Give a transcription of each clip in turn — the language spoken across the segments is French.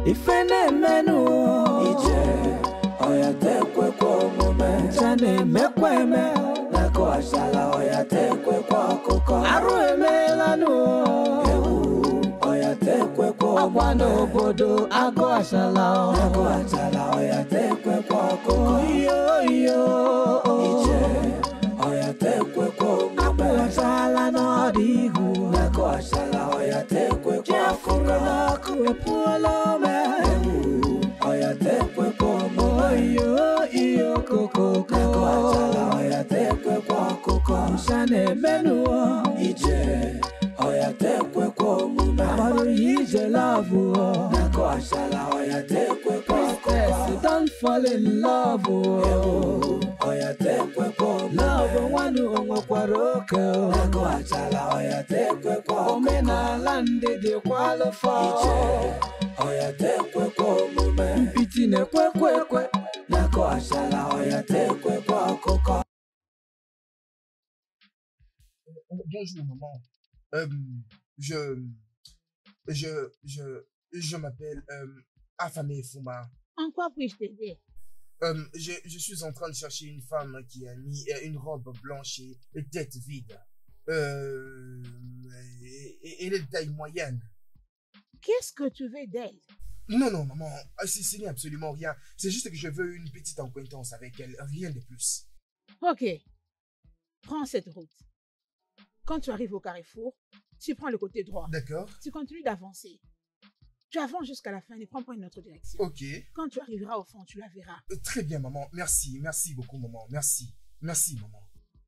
Ifene menu ije oya tekwe kwa mume jane mekweme nako ashala oya tekwe kwa koko arueme lanu oya tekwe kwa mwano bodo ako ashala oya tekwe kwa koko yo ije oya tekwe kwa mume ashala no digu nako ashala oya tekwe kwa koko pulo me oya tekwe kwa moyo iyo koko oya tekwe kwa koko shane menu ije oya tekwe kwa muna maru ije love nako ashala oya tekwe kwa koko don't fall in love oya tekwe kwa love wanu onwa kwa roke nako ashala oya tekwe kwa omena lande de kwa lofa oya tekwe kwa mume mpiti ne kwe nako ashala oya tekwe kwa koko. Bonjour maman. Je m'appelle Afame Fuma. En quoi puis-je t'aider? Je suis en train de chercher une femme qui a mis une robe blanche et tête vide. Et elle est de taille moyenne. Qu'est-ce que tu veux d'elle? Non, maman, ce n'est absolument rien. C'est juste que je veux une petite acquaintance avec elle, rien de plus. Ok, prends cette route. Quand tu arrives au carrefour, tu prends le côté droit. D'accord. Tu continues d'avancer. Tu avances jusqu'à la fin et prends une autre direction. Ok. Quand tu arriveras au fond, tu la verras. Très bien, maman. Merci beaucoup, maman. Merci, maman.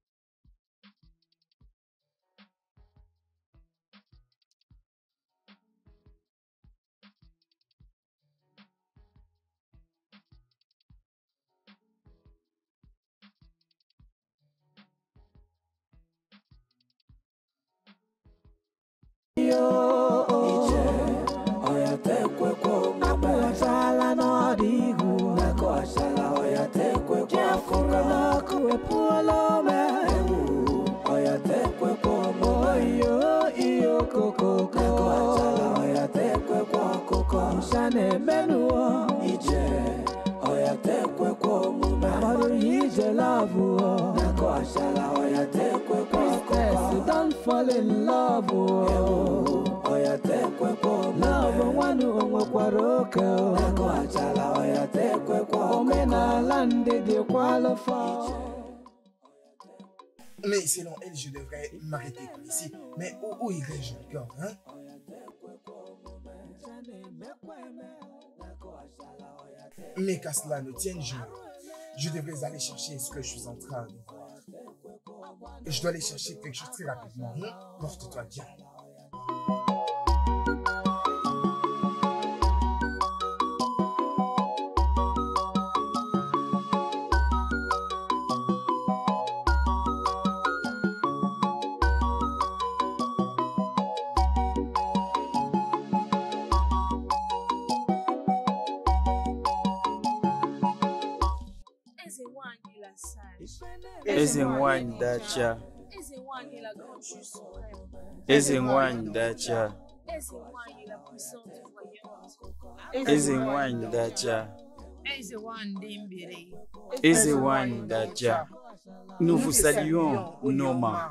Don't fall in love, oya tekwe kwa love wanu onwa kwa roke nako ashala oya tekwe kwa omena lande de kwa lofa. Mais selon elle, je devrais m'arrêter ici. Mais où irais-je encore, hein? Mais qu'à cela ne tienne, je devrais aller chercher ce que je suis en train de voir. Je dois aller chercher quelque chose très rapidement. Porte-toi bien. Ezenwany dacha. Ezenwany dacha. Ezenwany dacha. Ezenwany dacha. Nous vous saluons, Noma.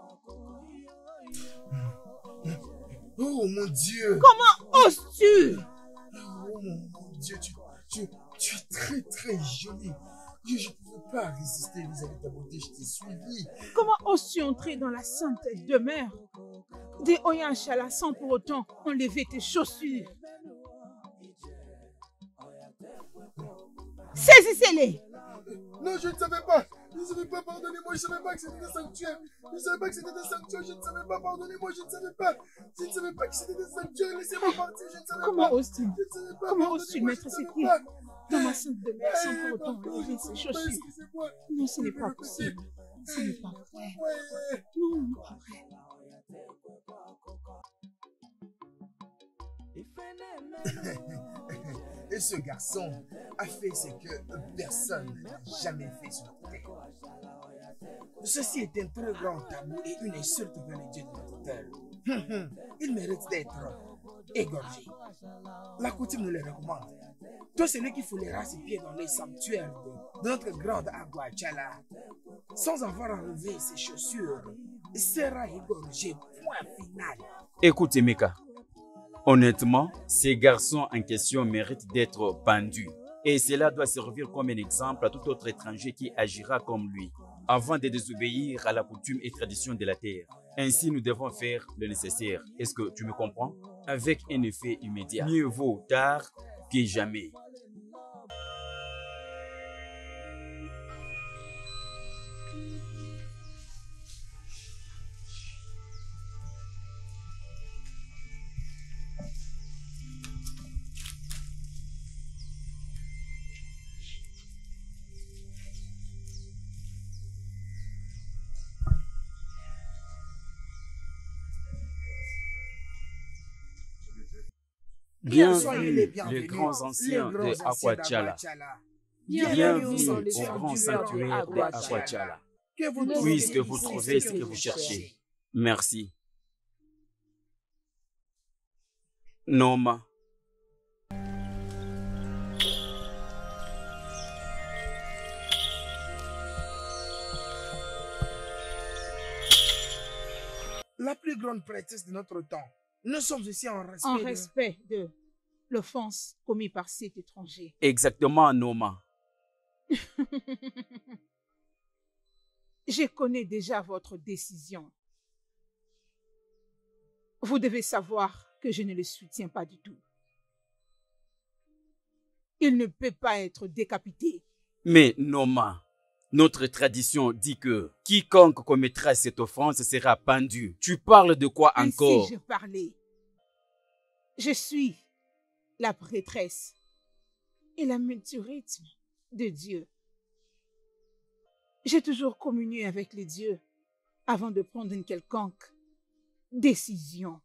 Oh mon Dieu! Comment oses-tu? Oh mon Dieu, tu es très très jolie. Je ne pouvais pas résister vis-à-vis de ta beauté, je t'ai suivi. Comment oses-tu entrer dans la sainte demeure des Oyanshala sans pour autant enlever tes chaussures? Saisissez-les! Non, je ne savais pas. Je ne savais pas, pardonnez-moi, je ne savais pas que c'était des sanctuaires. Je ne savais pas que c'était des sanctuaires, je ne savais pas, pardonnez-moi, je ne savais pas. Je ne savais pas que c'était des sanctuaires, laissez-moi partir, je ne savais pas. Comment oses-tu? Je ne savais pas. Comment oses-tu mettre ses pieds dans ma sainte demeure sans pour autant enlever ses chaussures? Non, ce n'est pas possible. Ce n'est pas vrai. Non, pas vrai. Et ce garçon a fait ce que personne n'a jamais fait sur notre terre. Ceci est un très grand tabou et une insulte vers les dieux de notre terre. Il mérite d'être égorgés. La coutume nous les recommande. Tout celui qui foulera ses pieds dans les sanctuaires de notre grande Aguachala, sans avoir enlevé ses chaussures, sera égorgé. Point final. Écoute, Emeka. Honnêtement, ces garçons en question méritent d'être pendus. Et cela doit servir comme un exemple à tout autre étranger qui agira comme lui, avant de désobéir à la coutume et tradition de la terre. Ainsi, nous devons faire le nécessaire. Est-ce que tu me comprends? Avec un effet immédiat. Mieux vaut tard que jamais. Soyez Bienvenue bienvenus, les grands anciens les grands de Aguachala. d'Aguachala. Bienvenue dans au le grand sanctuaire de Aguachala. Que vous Puisque vous ici trouvez ce que vous cherchez. Merci. Noma. La plus grande prêtresse de notre temps. Nous sommes ici en respect. En respect de l'offense commise par cet étranger. Exactement, Noma. Je connais déjà votre décision. Vous devez savoir que je ne le soutiens pas du tout. Il ne peut pas être décapité. Mais Noma, notre tradition dit que quiconque commettra cette offense sera pendu. Tu parles de quoi encore? Ainsi je parlais. Je suis la prêtresse et la multirythme de Dieu. J'ai toujours communié avec les dieux avant de prendre une quelconque décision.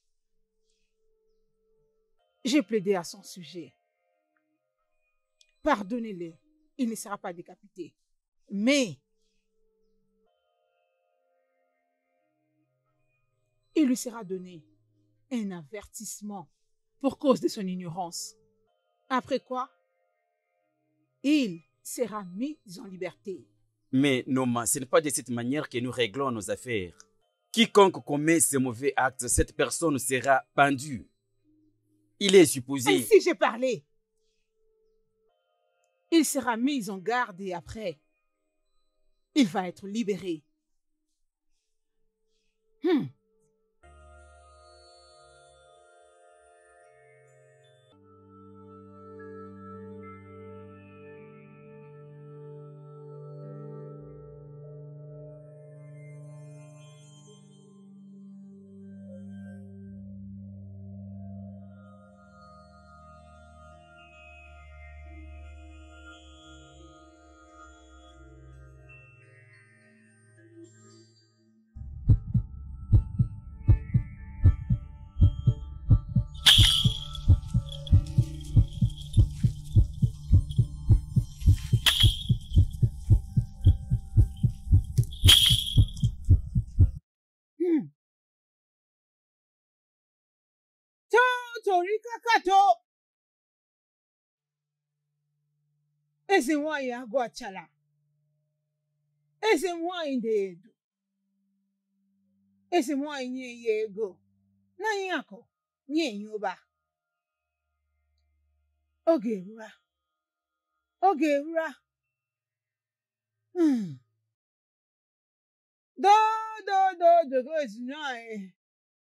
J'ai plaidé à son sujet. Pardonnez-le, il ne sera pas décapité. Mais il lui sera donné un avertissement pour cause de son ignorance. Après quoi, il sera mis en liberté. Mais Noma, ce n'est pas de cette manière que nous réglons nos affaires. Quiconque commet ce mauvais acte, cette personne sera pendue. Il est supposé... Ainsi j'ai parlé. Il sera mis en garde et après, il va être libéré. Torikakato. Ese nwaanyị Aguachala. Ese nwaanyị dị edu. Ese nwaanyị nye ya ego. Na ya akụ nye ya ụba. Oge erura. Oge erura. Do go esi nwaanyị.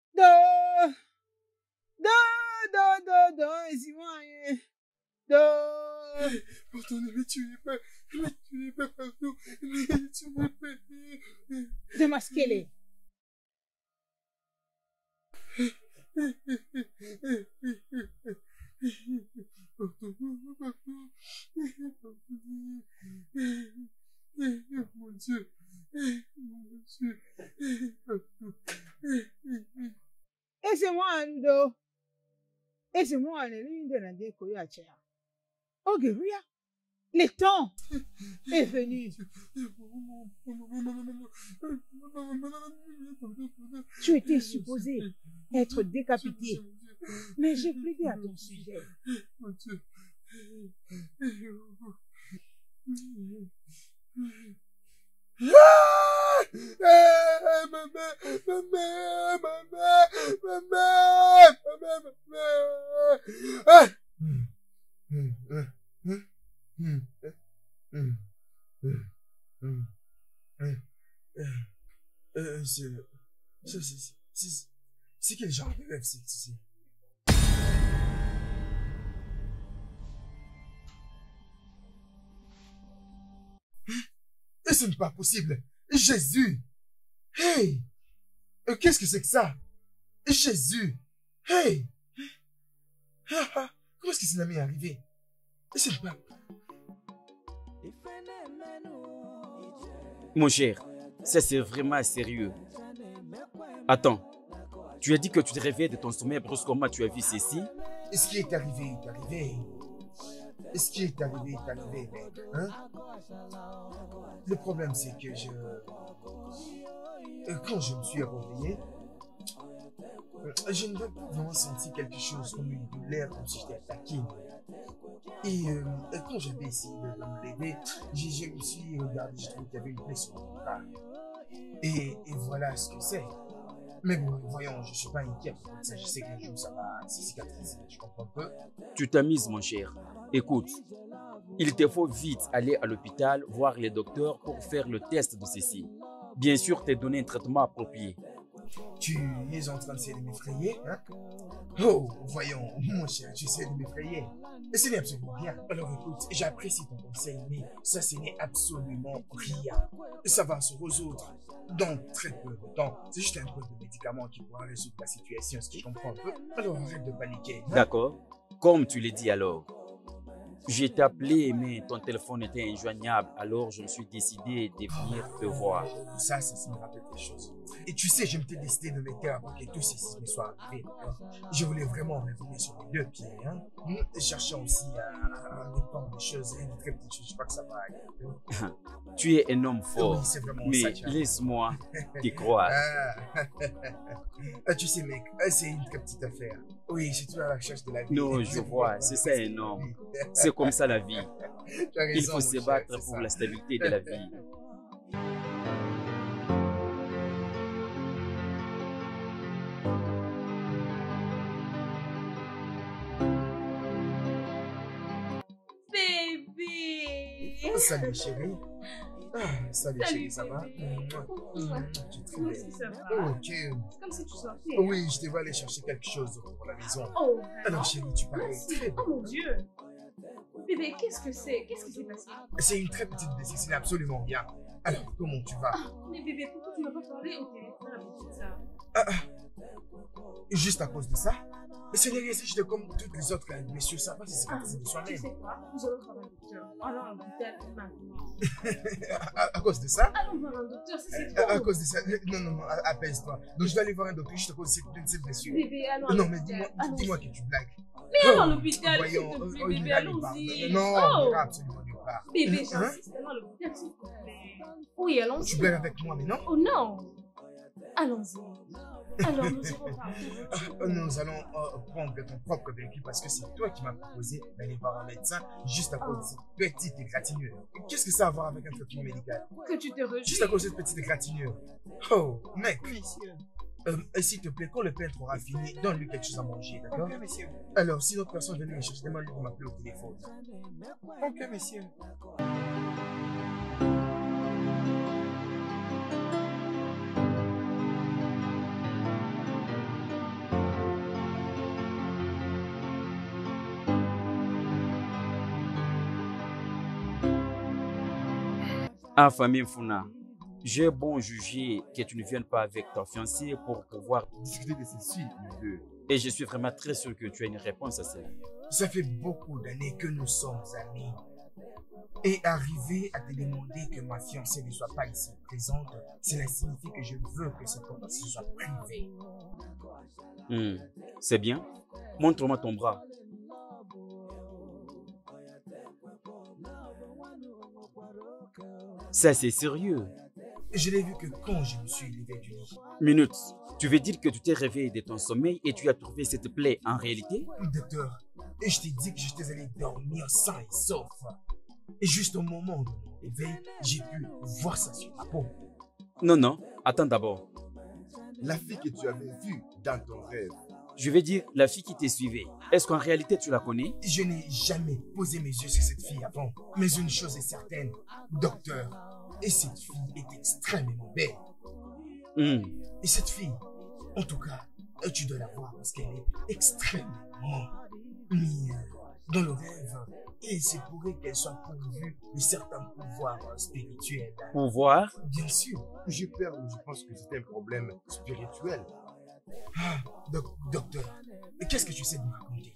Do esi nwaanyị. Pardonnez-moi, tu es pas, pardon, mais tu m'as pas. Démasquez-les. Mon Dieu. Ese nwaanyị do. Ese nwaanyị n'inde na de koyacha. Oge ria. Le temps est venu. Tu étais supposé être décapité Mais j'ai plaidé à ton sujet. Mon Dieu. Ah! Ma mère, ma mère, ma mère, ma mère, ma mère, ma mère. Ah! C'est quel genre de rêve c'est? Et ce n'est pas possible. Jésus. Hey. Qu'est-ce que c'est que ça? Jésus. Hey. Comment est-ce que cela m'est arrivé? Et ce n'est pas... Mon cher, ça c'est vraiment sérieux. Attends, tu as dit que tu te réveilles de ton sommeil brusquement, tu as vu ceci? Et ce qui est arrivé est arrivé. Et ce qui est arrivé est arrivé, mec. Hein? Le problème, c'est que quand je me suis réveillé, je n'ai pas vraiment senti quelque chose comme une douleur, comme si j'étais attaqué. Et quand j'avais essayé de me lever, je me suis regardé, j'ai trouvé qu'il y avait une plaie sur mon bras. Et voilà ce que c'est. Mais bon, voyons, je ne suis pas inquiet pour ça. Je sais qu'un jour ça va se cicatriser, je comprends un peu. Tu t'amuses, mon cher. Écoute, il te faut vite aller à l'hôpital voir les docteurs pour faire le test de ceci. Bien sûr, te donner un traitement approprié. Tu es en train d'essayer de m'effrayer, hein? Oh, voyons, mon cher, tu essaies de m'effrayer. Et ce n'est absolument rien. Alors écoute, j'apprécie ton conseil, mais ça, ce n'est absolument rien. Ça va se résoudre dans très peu de temps. C'est juste un peu de médicaments qui pourra résoudre la situation, ce que je comprends un peu. Alors arrête de paniquer. Hein? D'accord. Comme tu l'as dit alors. J'ai t'ai appelé, mais ton téléphone était injoignable. Alors, je me suis décidé de venir te voir. Ça me rappelle des choses. Et tu sais, je m'étais décidé de me taire avant que tout ceci me soit arrivé. Je voulais vraiment revenir sur mes deux pieds. Hein? Cherchant aussi à dépendre des choses, des très petites choses. Je crois que ça va aller. Tu es un homme fort. Oui, c'est vraiment mais ça. Laisse-moi te croire. Tu sais, mec, c'est une très petite affaire. Oui, je suis toujours à la recherche de la vie. Non, je vois, c'est ça un homme. C'est comme ça la vie. Il faut se battre pour la stabilité de la vie. Bébé! Salut chérie. Salut chérie, ça va? Tu es très belle. Ça va. Ok. C'est comme si tu sortais. Oui, je devais aller chercher quelque chose pour la maison. Oh, Alors chérie, tu parais très oh belle. mon Dieu! Bébé, qu'est-ce que c'est? Qu'est-ce qui s'est passé? C'est une très petite blessure, c'est absolument rien. Alors, comment tu vas? Mais bébé, pourquoi tu m'as pas parlé au téléphone avec ça? Juste à cause de ça? Mais ce n'est rien, c'est juste comme toutes les autres blessures, ça va, c'est cicatrisé de Tu soi-même. sais quoi? Nous allons voir un docteur. Allons à l'hôpital maintenant. À cause de ça? Allons voir un docteur, c'est À trop. cause de ça? Non, apaise-toi. Donc je vais aller voir un docteur juste à cause de cette blessure. Bébé, allons à Non, mais l'hôpital. dis-moi que tu blagues. Mais allons à l'hôpital, s'il Voyons, te plaît, je bébé, vais aller allons-y. Non, on ira absolument nulle part. Bébé, Hein? j'insiste, allons à l'hôpital, s'il te plaît. Oui, allons-y. Tu blagues avec moi, mais non? Oh non! Allons-y. Alors, nous irons par où? Nous allons prendre ton propre véhicule parce que c'est toi qui m'as proposé d'aller voir un médecin juste à cause de cette petite égratignure. Qu'est-ce que ça a à voir avec un traitement médical? Que tu te rejoins. Juste à cause de cette petite égratignure. Oh, mec. Messieurs. S'il te plaît, quand le peintre aura fini, donne-lui quelque chose à manger, d'accord? Ok, messieurs. Alors, si l'autre personne vient me chercher, demande-lui de m'appeler au téléphone. Ok, messieurs. Ah, famille Funa, j'ai bon jugé que tu ne viennes pas avec ta fiancée pour pouvoir discuter de ceci. Et je suis vraiment très sûr que tu as une réponse à cela. Ça fait beaucoup d'années que nous sommes amis. Et arriver à te demander que ma fiancée ne soit pas ici présente, cela signifie que je veux que cette conversation soit privée. C'est bien. Montre-moi ton bras. Ça, c'est sérieux. Je l'ai vu que quand je me suis levé du lit. Minute. Tu veux dire que tu t'es réveillé de ton sommeil et tu as trouvé cette plaie en réalité? Docteur, et je t'ai dit que j'étais allé dormir sain et sauf. Et juste au moment de mon réveil, j'ai pu voir ça sur ma peau. Non, non. Attends d'abord. La fille que tu avais vue dans ton rêve. Je veux dire la fille qui te suivait. Est-ce qu'en réalité tu la connais? Je n'ai jamais posé mes yeux sur cette fille avant. Mais une chose est certaine, docteur, et cette fille est extrêmement belle. Et cette fille, en tout cas, tu dois la voir parce qu'elle est extrêmement mise dans le rêve. Et c'est pourrait qu'elle soit pourvue de certains pouvoirs spirituels. Pouvoir? Bien sûr. Je pense que c'est un problème spirituel. Ah, docteur, qu'est-ce que tu sais de me raconter?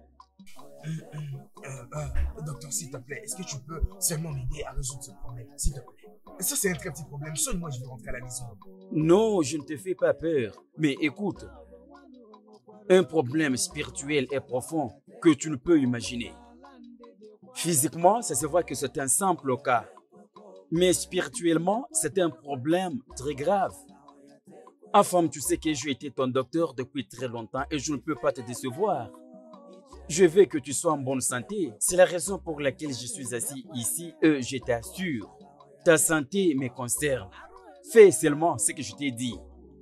Docteur, s'il te plaît, est-ce que tu peux seulement m'aider à résoudre ce problème, s'il te plaît? Ça, c'est un très petit problème. Sonne-moi, je vais rentrer à la maison. Non, je ne te fais pas peur. Mais écoute, un problème spirituel est profond que tu ne peux imaginer. Physiquement, ça se voit que c'est un simple cas. Mais spirituellement, c'est un problème très grave. Femme, tu sais que j'ai été ton docteur depuis très longtemps et je ne peux pas te décevoir. Je veux que tu sois en bonne santé. C'est la raison pour laquelle je suis assis ici et je t'assure. Ta santé me concerne. Fais seulement ce que je t'ai dit.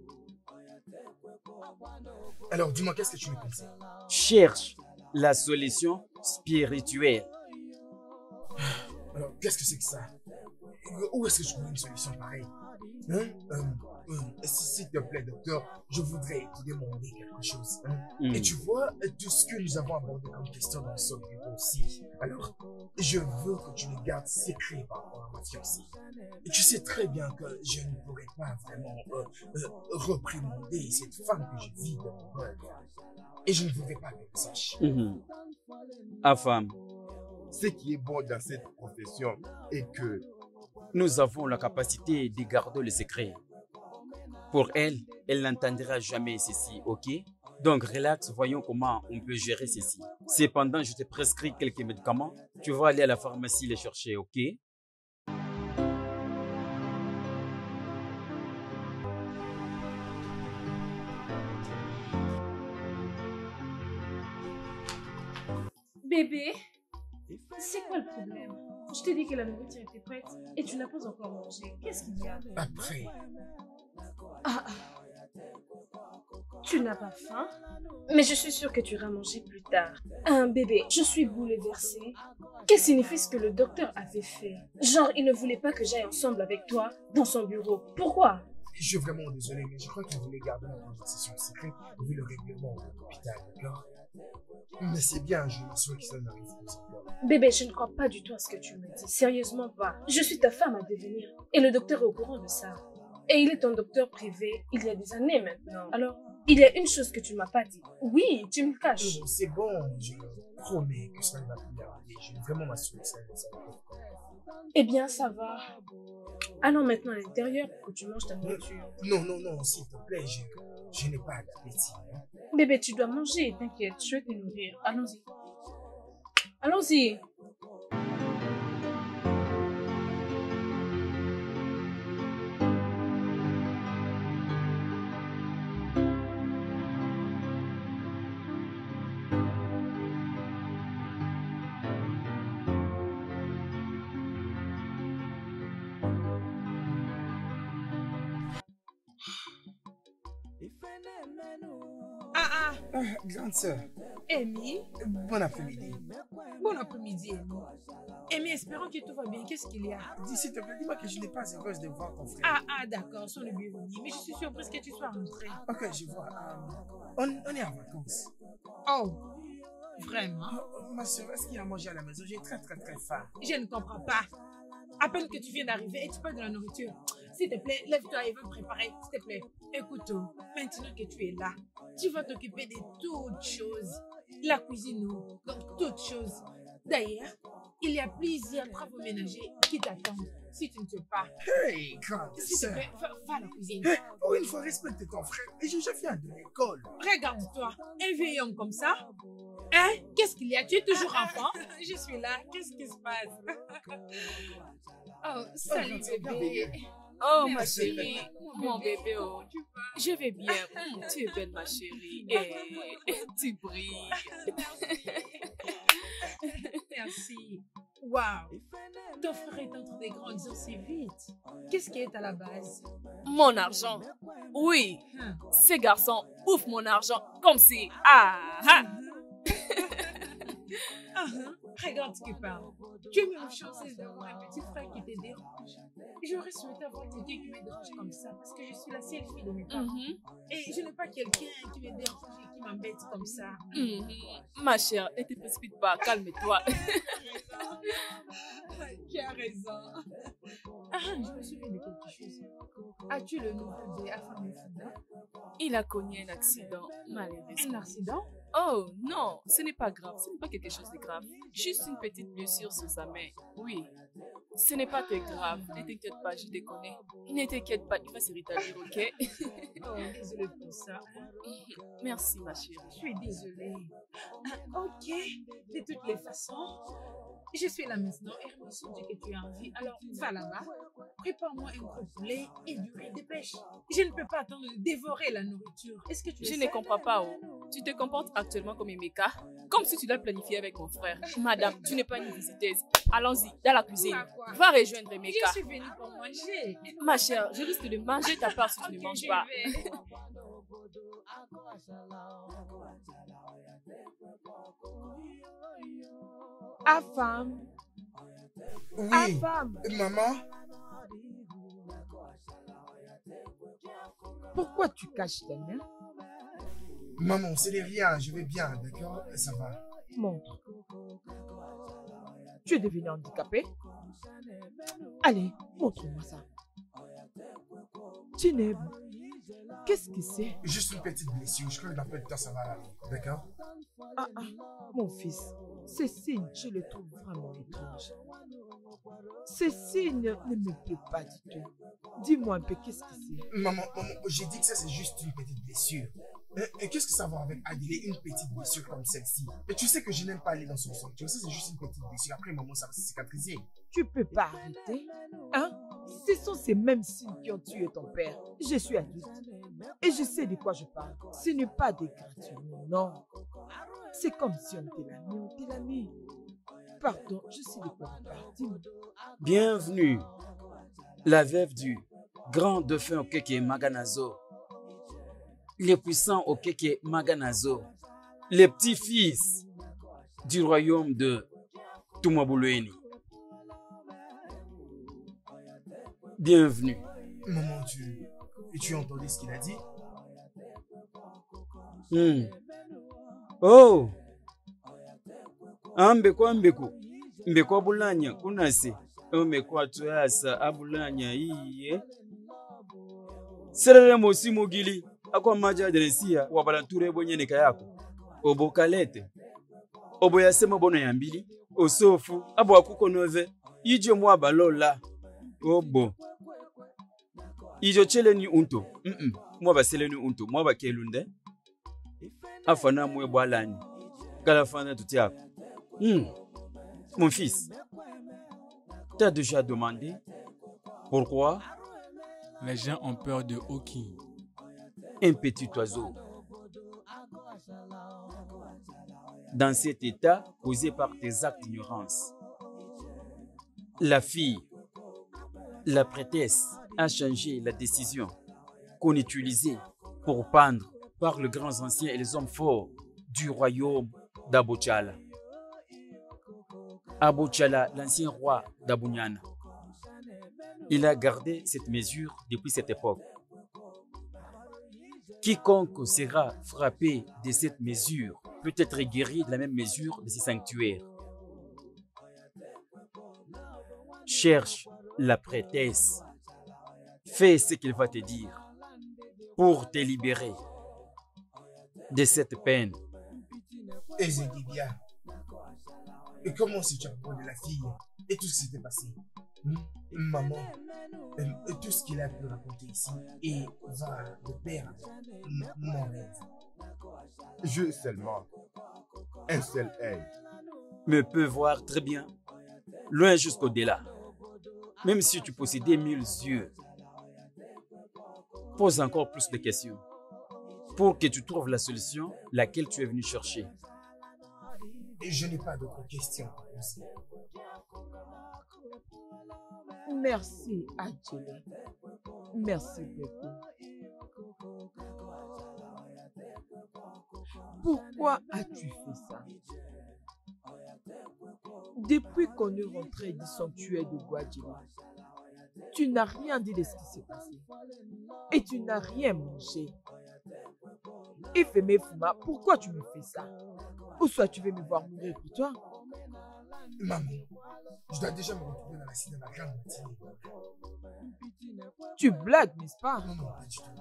Alors, dis-moi, qu'est-ce que tu me conseilles? Cherche la solution spirituelle. Alors, qu'est-ce que c'est que ça? Où est-ce que je trouve une solution pareille? S'il te plaît, docteur, je voudrais te demander quelque chose. Et tu vois, tout ce que nous avons abordé comme question dans ce bureau aussi. Alors, je veux que tu me gardes secret par rapport à ma fiancée. Et tu sais très bien que je ne pourrais pas vraiment reprimander cette femme que je vis dans mon rêve. Et je ne voudrais pas qu'elle le sache. Femme, Ce qui est bon dans cette profession est que nous avons la capacité de garder le secret. Pour elle, elle n'entendra jamais ceci, ok? Donc relax, voyons comment on peut gérer ceci. Cependant, je te prescris quelques médicaments. Tu vas aller à la pharmacie les chercher, ok? Bébé, c'est quoi le problème? Je t'ai dit que la nourriture était prête et tu n'as pas encore mangé. Qu'est-ce qu'il y a? Après, Tu n'as pas faim? Mais je suis sûre que tu iras manger plus tard. Bébé, je suis bouleversée. Qu'est-ce que signifie ce que le docteur avait fait? Genre, il ne voulait pas que j'aille ensemble avec toi dans son bureau. Pourquoi? je suis vraiment désolé, mais je crois qu'il voulait garder la conversation secrète vu le règlement de l'hôpital, d'accord? Mais c'est bien, je m'assure que ça n'arrive pas encore. Bébé, je ne crois pas du tout à ce que tu me dis. Sérieusement pas. Je suis ta femme à devenir. Et le docteur est au courant de ça. Et il est ton docteur privé il y a des années maintenant. Alors, il y a une chose que tu m'as pas dit. Oui, tu me caches. C'est bon, je promets que ça ne va plus arriver. Je vais vraiment m'assurer que ça va pas. Eh bien, ça va. Allons maintenant à l'intérieur pour que tu manges ta nourriture. Non, s'il te plaît, je n'ai pas d'appétit. Hein. Bébé, tu dois manger, t'inquiète, je vais te nourrir. Allons-y. Allons-y. Grande sœur, Amy, bon après-midi. bon après-midi, Amy. Amy, espérons que tout va bien. Qu'est-ce qu'il y a? S'il te plaît, dis-moi que je n'ai pas heureuse de voir ton frère. D'accord, sur le bienvenu. Mais je suis surprise que tu sois rentré. Ok, je vois. On est en vacances. Oh, vraiment? Ma soeur, est-ce qu'il y a à manger à la maison? J'ai très faim. Je ne comprends pas. À peine que tu viens d'arriver et tu parles de la nourriture. S'il te plaît, lève-toi et va me préparer. S'il te plaît, écoute, maintenant que tu es là, tu vas t'occuper de toutes choses. La cuisine, donc toutes choses. D'ailleurs, il y a plusieurs travaux ménagers qui t'attendent si tu ne sais pas. Hey, grande S'il te sœur. plaît, va à la cuisine. Hey, pour une fois, respecte ton frère. Et je viens de l'école. Regarde-toi, un vieil homme comme ça. Hein? Qu'est-ce qu'il y a? Tu es toujours enfant? Je suis là. Qu'est-ce qui se passe? Oh, salut bébé. Oh, ma chérie, mon bébé, oh. Je vais bien. Tu es belle, ma chérie. Et tu brilles. Merci. Waouh. Ton frère est en train de grandir si vite. Qu'est-ce qui est à la base? Mon argent. Oui. Hein. Ces garçons bouffent mon argent comme si... Ah. Regarde ce qu'il parle. Tu es même chanceuse d'avoir un petit frère qui te dérange. J'aurais souhaité avoir quelqu'un qui me dérange comme ça parce que je suis la seule fille de mes parents. Et je n'ai pas quelqu'un qui me dérange et qui m'embête comme ça. Ma chère, ne te précipite pas, calme-toi. Tu as raison. Je me souviens de quelque chose. As-tu le nouveau de Afam Funda? Il a connu un accident, malheureusement. Un accident? Oh non, ce n'est pas grave, ce n'est pas quelque chose de grave. Juste une petite blessure sur sa main. Oui, ce n'est pas très grave. Ne t'inquiète pas, je te connais. Ne t'inquiète pas, il va se rétablir, ok? Oh, désolée pour ça. Merci, ma chérie. Je suis désolée. Ok, de toutes les façons, je suis là maintenant et je me suis dit que tu as envie. Alors, va là-bas, prépare-moi un gros poulet et du riz de pêche. Je ne peux pas attendre de dévorer la nourriture. Est-ce que tu Je le ne sais? comprends pas, oh. Tu te comportes actuellement comme Emeka, comme si tu l'as planifié avec mon frère. Madame, tu n'es pas une visiteuse. Allons-y, dans la cuisine. Quoi? Va rejoindre Je Emeka. suis venue pour manger. Ma chère, je risque de manger ta part si tu ne Ok, manges j'y pas. vais. Afam, Oui, Afam, maman. pourquoi tu caches ta main? Maman, ce n'est rien, je vais bien, d'accord? Ça va. Montre. Tu es devenu handicapé? Allez, montre-moi ça. Tineb, qu'est-ce que c'est? Juste une petite blessure, je crois que dans peu de temps, ça va aller, d'accord? Mon fils, ces signes, je les trouve vraiment étranges. Ces signes ne me plaisent pas du tout. Dis-moi un peu, qu'est-ce que c'est? Maman, j'ai dit que ça, c'est juste une petite blessure. Et qu'est-ce que ça va avec Adilé, une petite blessure comme celle-ci? Et tu sais que je n'aime pas aller dans son sanctuaire, ça, c'est juste une petite blessure. Après, maman, ça va se cicatriser. Tu peux pas arrêter? Hein? Ce sont ces mêmes signes qui ont tué ton père. Je suis adulte. Et je sais de quoi je parle. Ce n'est pas des gratuits, non. C'est comme si on était l'ami, on était l'ami. Pardon, je sais de quoi je parle. Dis-moi. Bienvenue, la veuve du grand dauphin Okeke Maganazo, les puissants Okeke Maganazo, les petits-fils du royaume de Tumabulueni. Bienvenue. Maman, tu as entendu ce qu'il a dit? Oh, mbeko abulanya kunase mbeko atuyasa abulanya iye serere mosi mugili akwa maja deresia wabalanture bonyene yako obokalete obo yasema bono yambili osofu abo akuko nove ijo mwa balola obo ijo cheleni unto mwa baseleni unto mwa bakelunde afana mwe bwalani kalafana tutiako. Mon fils, t'as déjà demandé pourquoi les gens ont peur de Oki? Un petit oiseau dans cet état causé par tes actes d'ignorance. La fille, la prêtresse a changé la décision qu'on utilisait pour pendre par les grands anciens et les hommes forts du royaume d'Abochala. Abochala, l'ancien roi d'Abunyana. Il a gardé cette mesure depuis cette époque. Quiconque sera frappé de cette mesure peut être guéri de la même mesure de ces sanctuaires. Cherche la prêtresse. Fais ce qu'il va te dire pour te libérer de cette peine. Et je dis bien. Et comment si tu as parlé de la fille et tout ce qui s'était passé? Maman, et tout ce qu'il a pu raconter ici et va de perdre mon rêve. Je seulement, un seul œil, me peut voir très bien, loin jusqu'au-delà. Même si tu possédais 1000 yeux, Pose encore plus de questions pour que tu trouves la solution laquelle tu es venu chercher. Et je n'ai pas d'autres questions à poser. Merci, Angela. Merci beaucoup. Pourquoi as-tu fait ça? Depuis qu'on est rentré du sanctuaire de Guadjima, tu n'as rien dit de ce qui s'est passé. Et tu n'as rien mangé. Ifeme Fuma, pourquoi tu me fais ça? Ou soit tu veux me voir mourir pour toi? Maman, je dois déjà me retrouver dans la cité de la grande matinée. Tu blagues, n'est-ce pas? Non, non, pas du tout.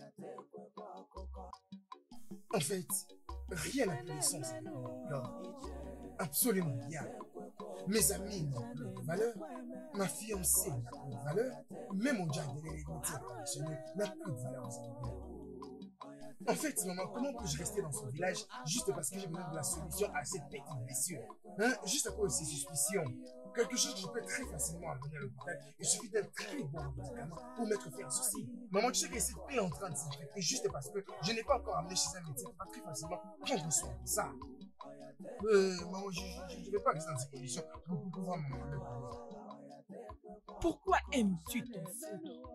En fait, rien n'a plus de sens. Non, absolument rien. Mes amis n'ont plus de valeur. Ma fiancée n'a plus de valeur. Même mon job de l'héritier traditionnel n'a plus de valeur. En fait, maman, comment peux-je rester dans ce village juste parce que j'ai besoin de la solution à cette petite blessure? Juste à cause de ces suspicions. Quelque chose que je peux très facilement amener à l'hôpital. Il suffit d'un très bon médicament pour mettre fin à ceci. Maman, tu sais que cette paix est en train de s'infecter juste parce que je n'ai pas encore amené chez un médecin qui va très facilement prendre soin de ça. Maman, je ne vais pas rester dans ces conditions pour pouvoir me parler. Pourquoi aimes-tu t'en foutre?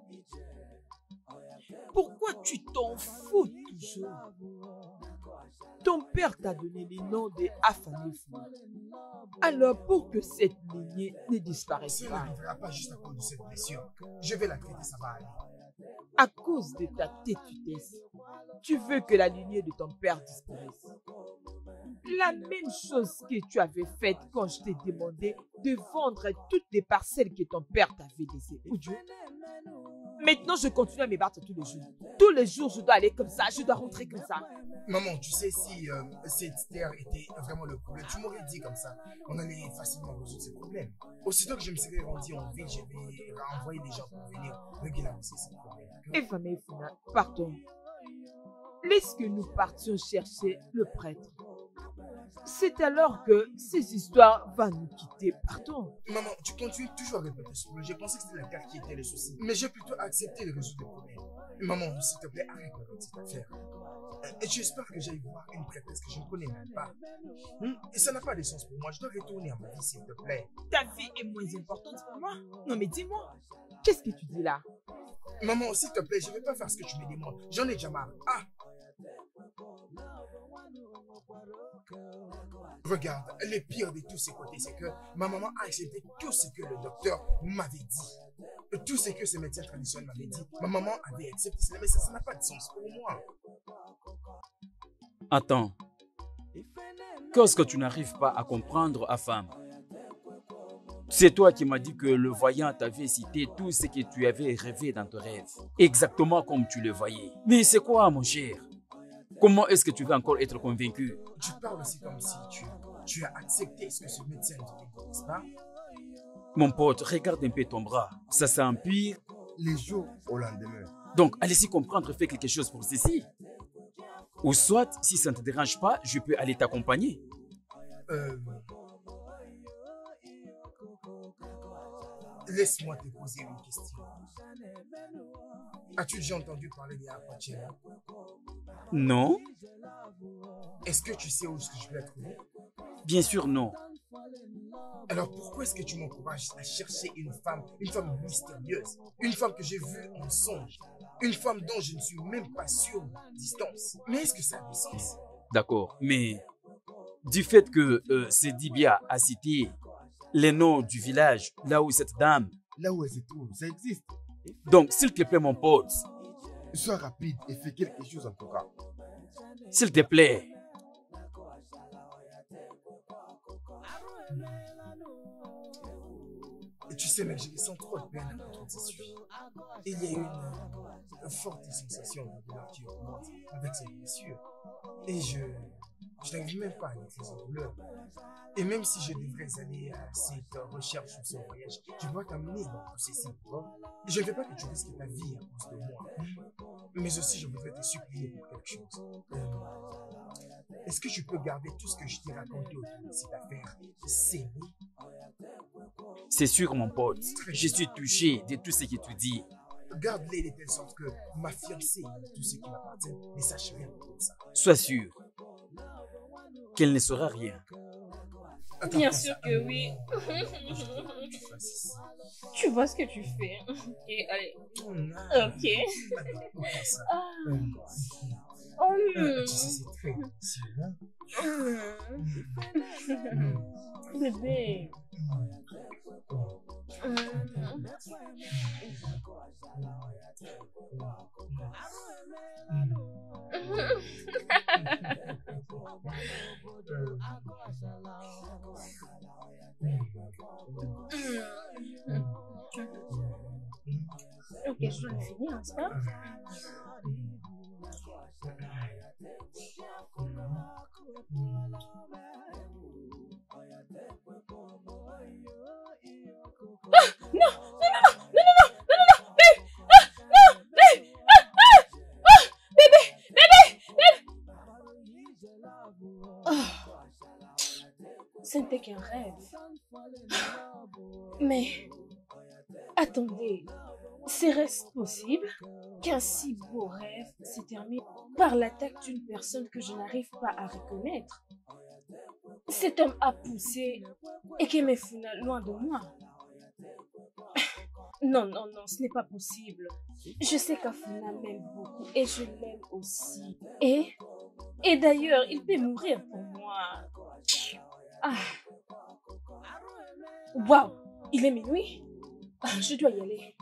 Pourquoi tu t'en fous toujours? Ton père t'a donné le nom de Afanefou. Alors pour que cette lignée ne disparaisse Ça pas, n'arrivera pas juste à cause de cette blessure. Je vais la traiter, ça va aller. à cause de ta têtudesse, tu veux que la lignée de ton père disparaisse. La même chose que tu avais faite quand je t'ai demandé de vendre toutes les parcelles que ton père t'avait laissées. Oudjou. Maintenant, je continue à me battre tous les jours. Tous les jours, je dois aller comme ça, je dois rentrer comme ça. Maman, tu sais, si cette terre était vraiment le problème, tu m'aurais dit comme ça. On allait facilement résoudre ces problèmes. Aussitôt que je me serais rendu en ville, je vais envoyer des gens pour venir régulariser ces problèmes. Efame Funa, pardon. Laisse que nous partions chercher le prêtre. C'est alors que ces histoires vont nous quitter. Pardon. Maman, tu continues toujours à répéter ce problème. J'ai pensé que c'était la terre qui était le souci. Mais j'ai plutôt accepté de résoudre le problème. Maman, s'il te plaît, arrête avec cette affaire. Et j'espère que j'aille voir une prêtresse que je ne connais même pas. Et ça n'a pas de sens pour moi. Je dois retourner à ma vie, s'il te plaît. Ta vie est moins importante pour moi. Non mais dis-moi, qu'est-ce que tu dis là? Maman, s'il te plaît, je ne vais pas faire ce que tu me demandes. J'en ai déjà marre. Ah! Regarde, le pire de tous ces côtés, c'est que ma maman a accepté tout ce que le docteur m'avait dit. Tout ce que ce médecin traditionnel m'avait dit. Ma maman avait accepté cela, mais ça n'a pas de sens pour moi. Attends. Qu'est-ce que tu n'arrives pas à comprendre, Afam? C'est toi qui m'as dit que le voyant t'avait cité tout ce que tu avais rêvé dans tes rêves. Exactement comme tu le voyais. Mais c'est quoi, mon cher? Comment est-ce que tu vas encore être convaincu? Tu parles aussi comme si tu as accepté ce que ce médecin dit, n'est-ce pas? Mon pote, regarde un peu ton bras. Ça s'empire. Les jours au lendemain. Donc, allez-y comprendre, fais quelque chose pour ceci. Ou soit, si ça ne te dérange pas, je peux aller t'accompagner. Laisse-moi te poser une question. As-tu déjà entendu parler des Apachela? Non? Est-ce que tu sais où est-ce que je peux la trouver? Bien sûr, non. Alors pourquoi est-ce que tu m'encourages à chercher une femme mystérieuse, une femme que j'ai vue en songe, une femme dont je ne suis même pas sûr de distance? Mais est-ce que ça a du sens? D'accord, mais du fait que Sedibia a cité les noms du village, là où cette dame... Là où elle se trouve, ça existe. Donc, s'il te plaît, mon pote. Sois rapide et fais quelque chose en tout cas. S'il te plaît. Et tu sais, mec, je sens trop de peine à contre ces sujets. Il y a une forte sensation de douleur qui augmente avec cette blessure. Et je n'arrive même pas à maîtriser cette douleur. Et même si je devrais aller à cette recherche ou ce voyage, je dois t'amener dans tout ceci. Je ne veux pas que tu risques ta vie à cause de moi. Mais aussi, je voudrais te supplier pour quelque chose. Est-ce que tu peux garder tout ce que je t'ai raconté autour de cette affaire scellé? C'est sûr, mon pote. Je suis touché de tout ce que tu dis. Garde-les de telle sorte que ma fiancée et tous ceux qui m'appartiennent ne sachent rien de ça. Sois sûr qu'elle ne saura rien. Attends, Bien attends, sûr ça. que oui. Tu fasses. Tu vois ce que tu fais. Ok, allez. Ok. Attends, ça. Oh, Tu sais, c'est très difficile, hein? bébé. Ok, je dois finir, n'est-ce pas? Ce n'était qu'un rêve. Mais attendez, serait-ce possible qu'un si beau rêve se termine par l'attaque d'une personne que je n'arrive pas à reconnaître? Cet homme a poussé et qui me fout loin de moi. Non, non, non, ce n'est pas possible. Je sais qu'Afuna m'aime beaucoup et je l'aime aussi. Et d'ailleurs, il peut mourir pour moi. Ah. Waouh, il est minuit. Ah, je dois y aller.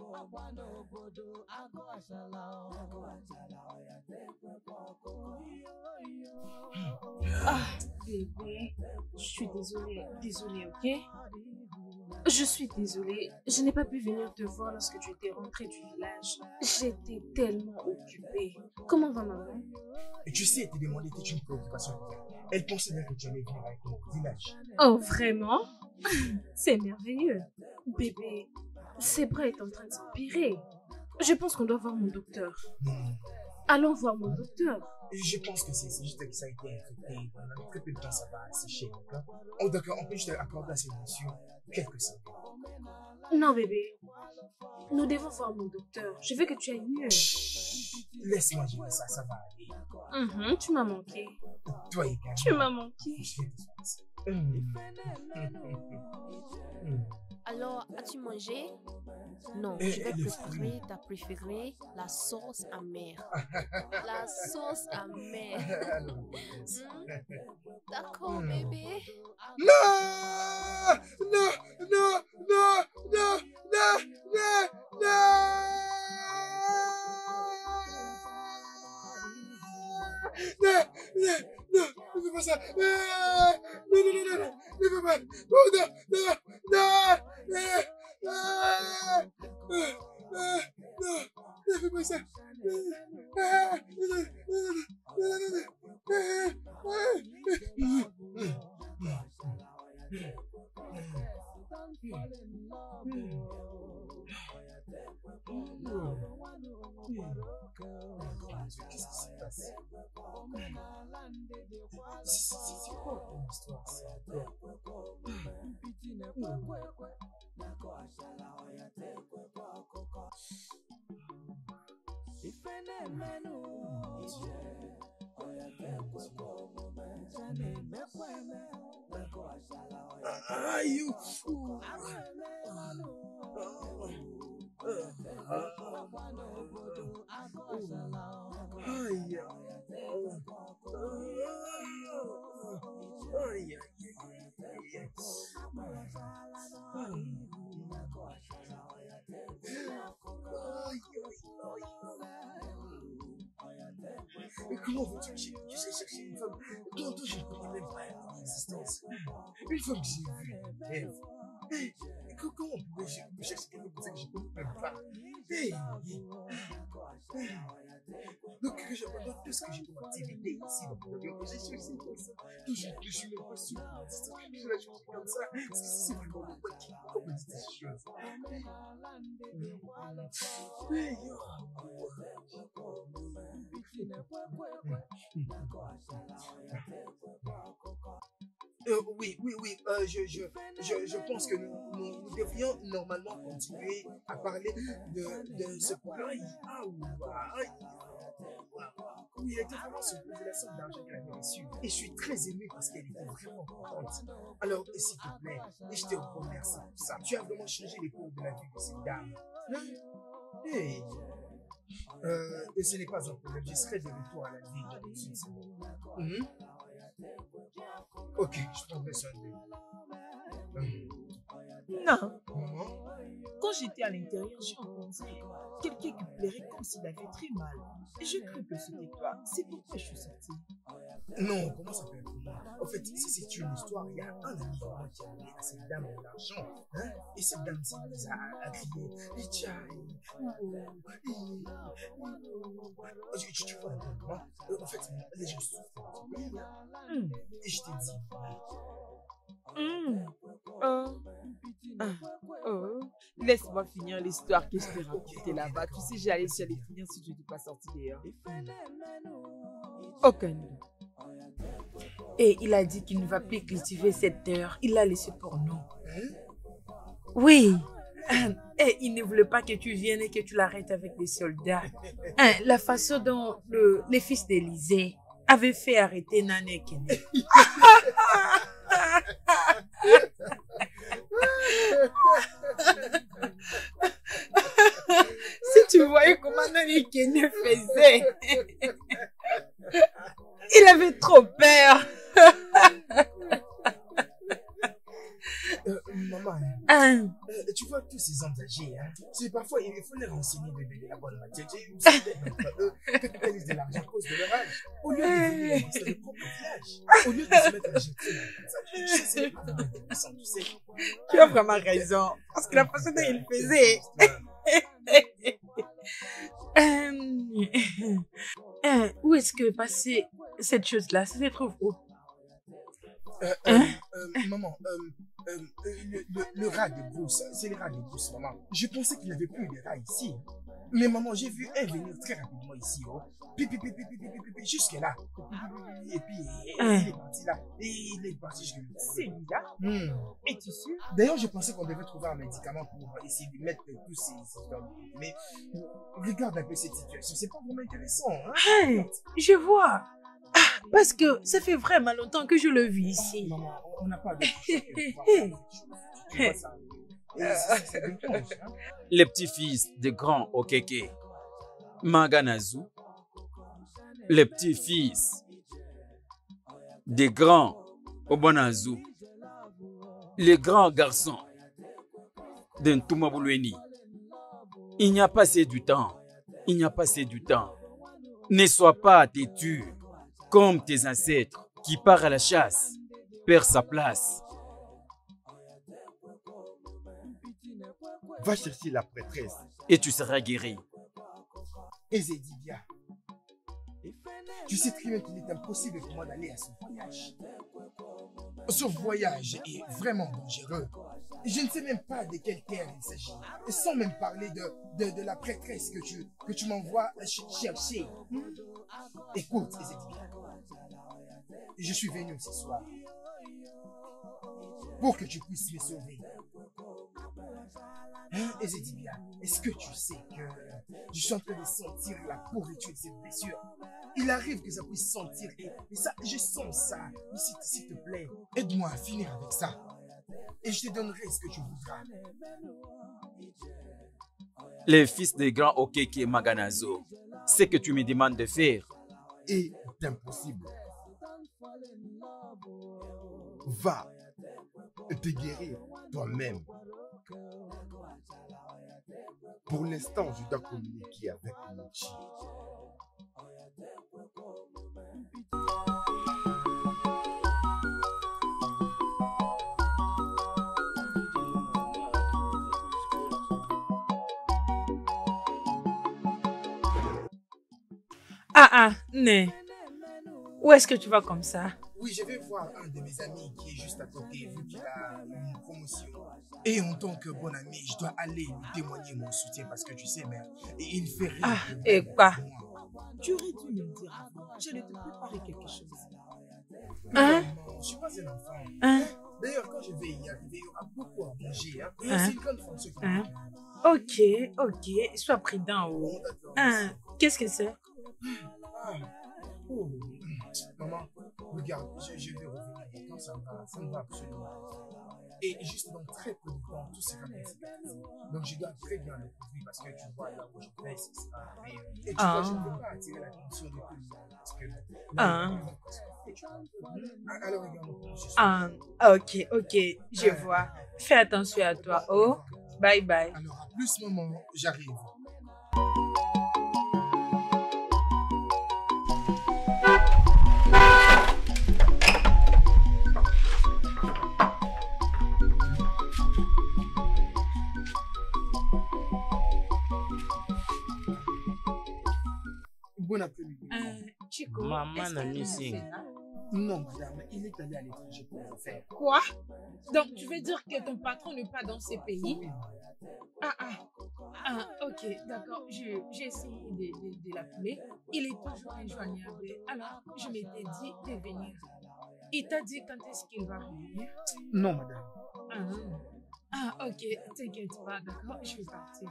Ah, bébé, je suis désolée, ok? Je suis désolée, je n'ai pas pu venir te voir lorsque tu étais rentrée du village. J'étais tellement occupée. Comment va maman? Et tu sais, te demander était une préoccupation pour elle. Elle pensait bien que tu allais venir avec moi au village. Oh, vraiment? C'est merveilleux. Bébé, ses bras est en train de s'empirer. Je pense qu'on doit voir mon docteur. Non, Allons voir mon docteur. je pense que c'est juste que ça a été infecté. Pendant très peu de temps, ça va sécher. D'accord? Oh, d'accord, on peut juste accorder à ces messieurs quelques secondes. Non, bébé. Nous devons voir mon docteur. Je veux que tu ailles mieux. Laisse-moi gérer ça, ça va aller. Tu m'as manqué. Toi également. Tu m'as manqué. Je vais te faire ça. Alors, as-tu mangé? Non, Et je vais le préparer ta préférée, la sauce amère. La sauce amère. D'accord, bébé. Non! Non! Non! Non! Non! Non! Non! Non! Non! Non! Ne fais pas ça! Non! Non! Non! Non! Non! Ne fais pas! Oh non! Non! Non! Non! Ne fais pas ça! Qu'est-ce qui se passe? C'est quoi ton histoire, ça? Aïe! Aïe! Aïe! Mais comment veux-tu que je sais chercher une femme dont je ne connais même pas l'existence? Une femme que j'ai vue, rêve. Comment pouvais-je chercher quelqu'un comme ça que je ne connais même pas? Donc, que j'abandonne tout ce que j'ai comme activité ici dans mon avion. J'ai cherché comme ça. Toujours que je suis même pas sûr de l'existence. Je l'ai cherché comme ça. Parce que c'est vraiment le point qui me dit ces choses. Oui. Je pense que nous devrions normalement continuer à parler de ce plan. Oui, elle était vraiment surprise de la somme d'argent qu'elle avait reçue. Et je suis très ému parce qu'elle était vraiment contente. Alors, s'il te plaît, et je te remercie pour ça. Tu as vraiment changé les cours de la vie de cette dame. Hey. Et ce n'est pas un problème, je serai de retour à la vie dans une semaine. Ok, je prendrai soin de Non. Quand j'étais à l'intérieur, j'ai entendu quelqu'un qui pleurait comme s'il avait très mal. Et je cru que c'était toi. C'est pourquoi je suis sortie. Non, comment ça peut être moi? En fait, si c'est une histoire, il y a un ami vraiment qui a donné à cette dame de l'argent. Hein? Et cette dame s'est mise à crier. Et tiens, tu vois un peu moi. En fait, les gens souffrent. Et je t'ai dit. Laisse-moi finir l'histoire que je t'ai racontée là-bas. Tu sais, j'allais finir si je n'étais pas sortie dehors. Aucun. Et il a dit qu'il ne va plus cultiver cette terre. Il l'a laissée pour nous. Oui. Et il ne voulait pas que tu viennes et que tu l'arrêtes avec des soldats. La façon dont les fils d'Élysée avaient fait arrêter Nana Kene. Si tu voyais comment Nana Kene faisait, il avait trop peur. Maman, tu vois tous ces hommes âgés, hein, parfois il faut les renseigner de la bonne matière. Eux capitalisent de l'argent à cause de leur âge. Au lieu de venir dans leur propre village, au lieu de se mettre à jeter c'est pas intéressant, tu sais. Tu as vraiment raison. Parce que la façon dont il faisait. Où est-ce que passer cette chose-là? Ça se trouve où? Maman, le rat de brousse, c'est le rat de brousse, maman. Je pensais qu'il n'y avait plus de rat ici. Mais maman, j'ai vu un venir très rapidement ici, jusque là. Et puis, il est parti là. Et il est parti jusque là. C'est bizarre. Es-tu sûr? D'ailleurs, je pensais qu'on devait trouver un médicament pour essayer de mettre tous ces dans le... Mais regarde un peu cette situation, c'est pas vraiment intéressant. Hein? Je vois. Parce que ça fait vraiment longtemps que je le vis ici. Maman, on n'a pas de... Les petits-fils de grand Okeke, Maganazu, les petits-fils des grands Obonazu, les grands garçons de Ntumabulweni. Il n'y a pas assez du temps. Il n'y a pas assez du temps. Ne sois pas têtu comme tes ancêtres qui part à la chasse, perd sa place. Va chercher la prêtresse. Et tu seras guéri. Ezedibia, tu sais très bien qu'il est impossible pour moi d'aller à ce voyage. Ce voyage est vraiment dangereux. Je ne sais même pas de quelle terre il s'agit. Sans même parler de la prêtresse que tu m'envoies chercher. Écoute, Ezedibia, je suis venu ce soir pour que tu puisses me sauver. Ezedibia, est-ce que tu sais que je suis en train de sentir la pourriture de cette blessure? Il arrive que ça puisse sentir et ça, je sens ça. Mais s'il te plaît, aide-moi à finir avec ça. Et je te donnerai ce que tu voudras. Les fils des grands Okeke Maganazo, ce que tu me demandes de faire est impossible. Va te guérir toi-même. Pour l'instant, je dois communiquer avec Mochi. Né. Où est-ce que tu vas comme ça? Oui, je vais voir un de mes amis qui est juste à côté, vu qu'il a une promotion. Et en tant que bon ami, je dois aller lui témoigner mon soutien parce que tu sais, mère, il fait rien. Et quoi? Tu aurais dû me le dire avant. J'allais te préparer quelque chose. Hein? Non, je ne suis pas un enfant. Hein? D'ailleurs, quand je vais y arriver, il y aura beaucoup à manger. Hein? Hein? C'est une grande fonction. Hein? Ok, sois prudent. Oh. Hein? Qu'est-ce que c'est? Ah. Oh. Maman, regarde, je vais revenir. Quand ça me va absolument. Et juste dans très peu de temps, tout sera bien. Donc je dois très bien le couvrir parce que tu vois là où je vais, c'est ça. Et tu vois, je ne peux pas attirer l'attention de tout le monde. Parce que alors regarde. Ok, je vois. Fais attention à toi. Oh, bye bye. Alors à plus maman, j'arrive. Bon après-midi. Chico, Maman n'a missing. Non, madame, il est allé à l'étranger pour le faire. Quoi? Donc, tu veux dire que ton patron n'est pas dans ces pays? Ok, d'accord. J'ai essayé de l'appeler. Il est toujours injoignable. Alors, je m'étais dit de venir. Il t'a dit quand est-ce qu'il va revenir? Non, madame. Ok, t'inquiète pas, d'accord, je vais partir.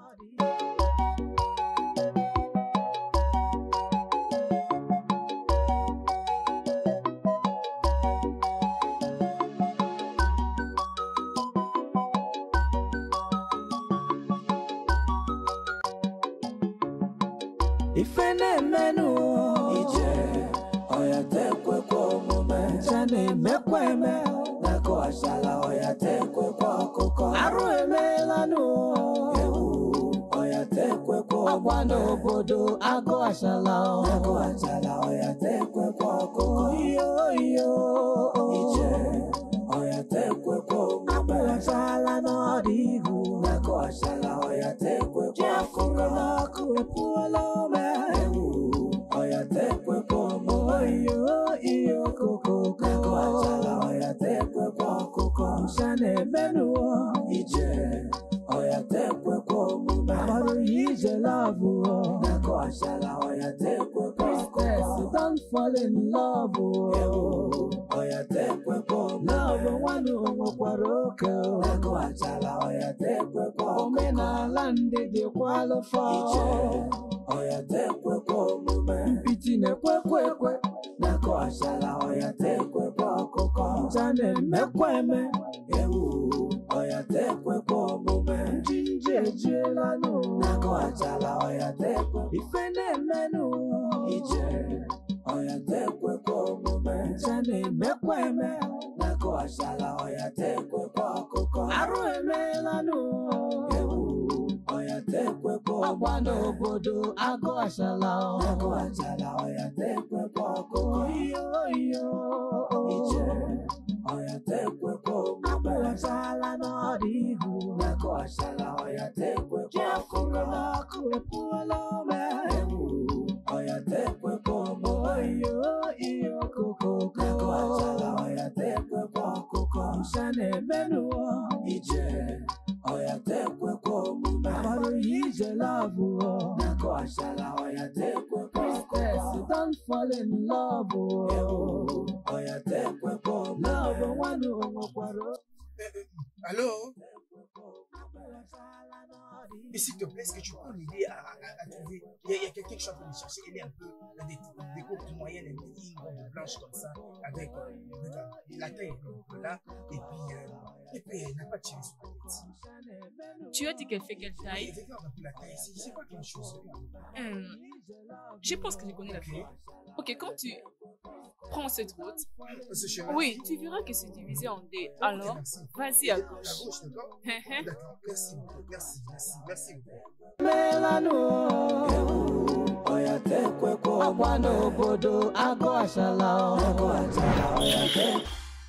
Ifene menu ije oya tekwe kwa mume jane mekweme nako ashala oya tekwe kwa koko aru emelanu ewu oya tekwe kwa kwano obodo ago ashala oya tekwe kwa koko iyo ije oya tekwe kwa mume ashala no digu nako ashala oya tekwe kwa koko nako epualo oya tekwe komo iyo koko oya tekwe koko shane menu ije oya tekwe komo maru ije love nako ashala oya tekwe koko don't fall in love oya tekwe komo love wanu ngokwaroke nako ashala oya tekwe koko mena lande de qualify oya tekwe kwa mume mpiti nekwe nako ashala oya tekwe kwa koko chane mekweme ewu oya tekwe kwa mume njinje lanu nako ashala oya tekwe ifene menu ije oya tekwe kwa mume chane mekweme nako ashala oya tekwe kwa koko aru emelanu ewu oya tekwe kwa kwano obodo ago ashala oya tekwe kwa koko iyo ije oya tekwe kwa mume ashala no digu nako ashala oya tekwe kwa koko nako epualo me oya tekwe kwa mume iyo koko nako ashala oya tekwe kwa koko shane menu ije oya tekwe kwa mume maru ije love nako ashala oya tekwe kwa koko don't fall in love oya tekwe kwa love wanu ngokwaro. Allô? Et s'il te plaît, est-ce que tu peux m'aider à trouver? Il y a quelqu'un que je suis en train de chercher. Elle est un peu des coupes moyennes, une ligne blanche comme ça, avec la taille un peu là. Et puis elle n'a pas tiré sur la tête. Tu as dit qu'elle fait quelle taille? Regarde un peu la taille. C'est pas quelque chose. Je pense que je connais la fille. Ok, quand tu prends cette route, ce chemin, oui, tu verras que c'est divisé en deux. Alors, vas-y à gauche. À gauche, d'accord? D'accord, merci beaucoup. Merci beaucoup. Melanu oya tekwe kwa kwano obodo ago ashala oya tekwe.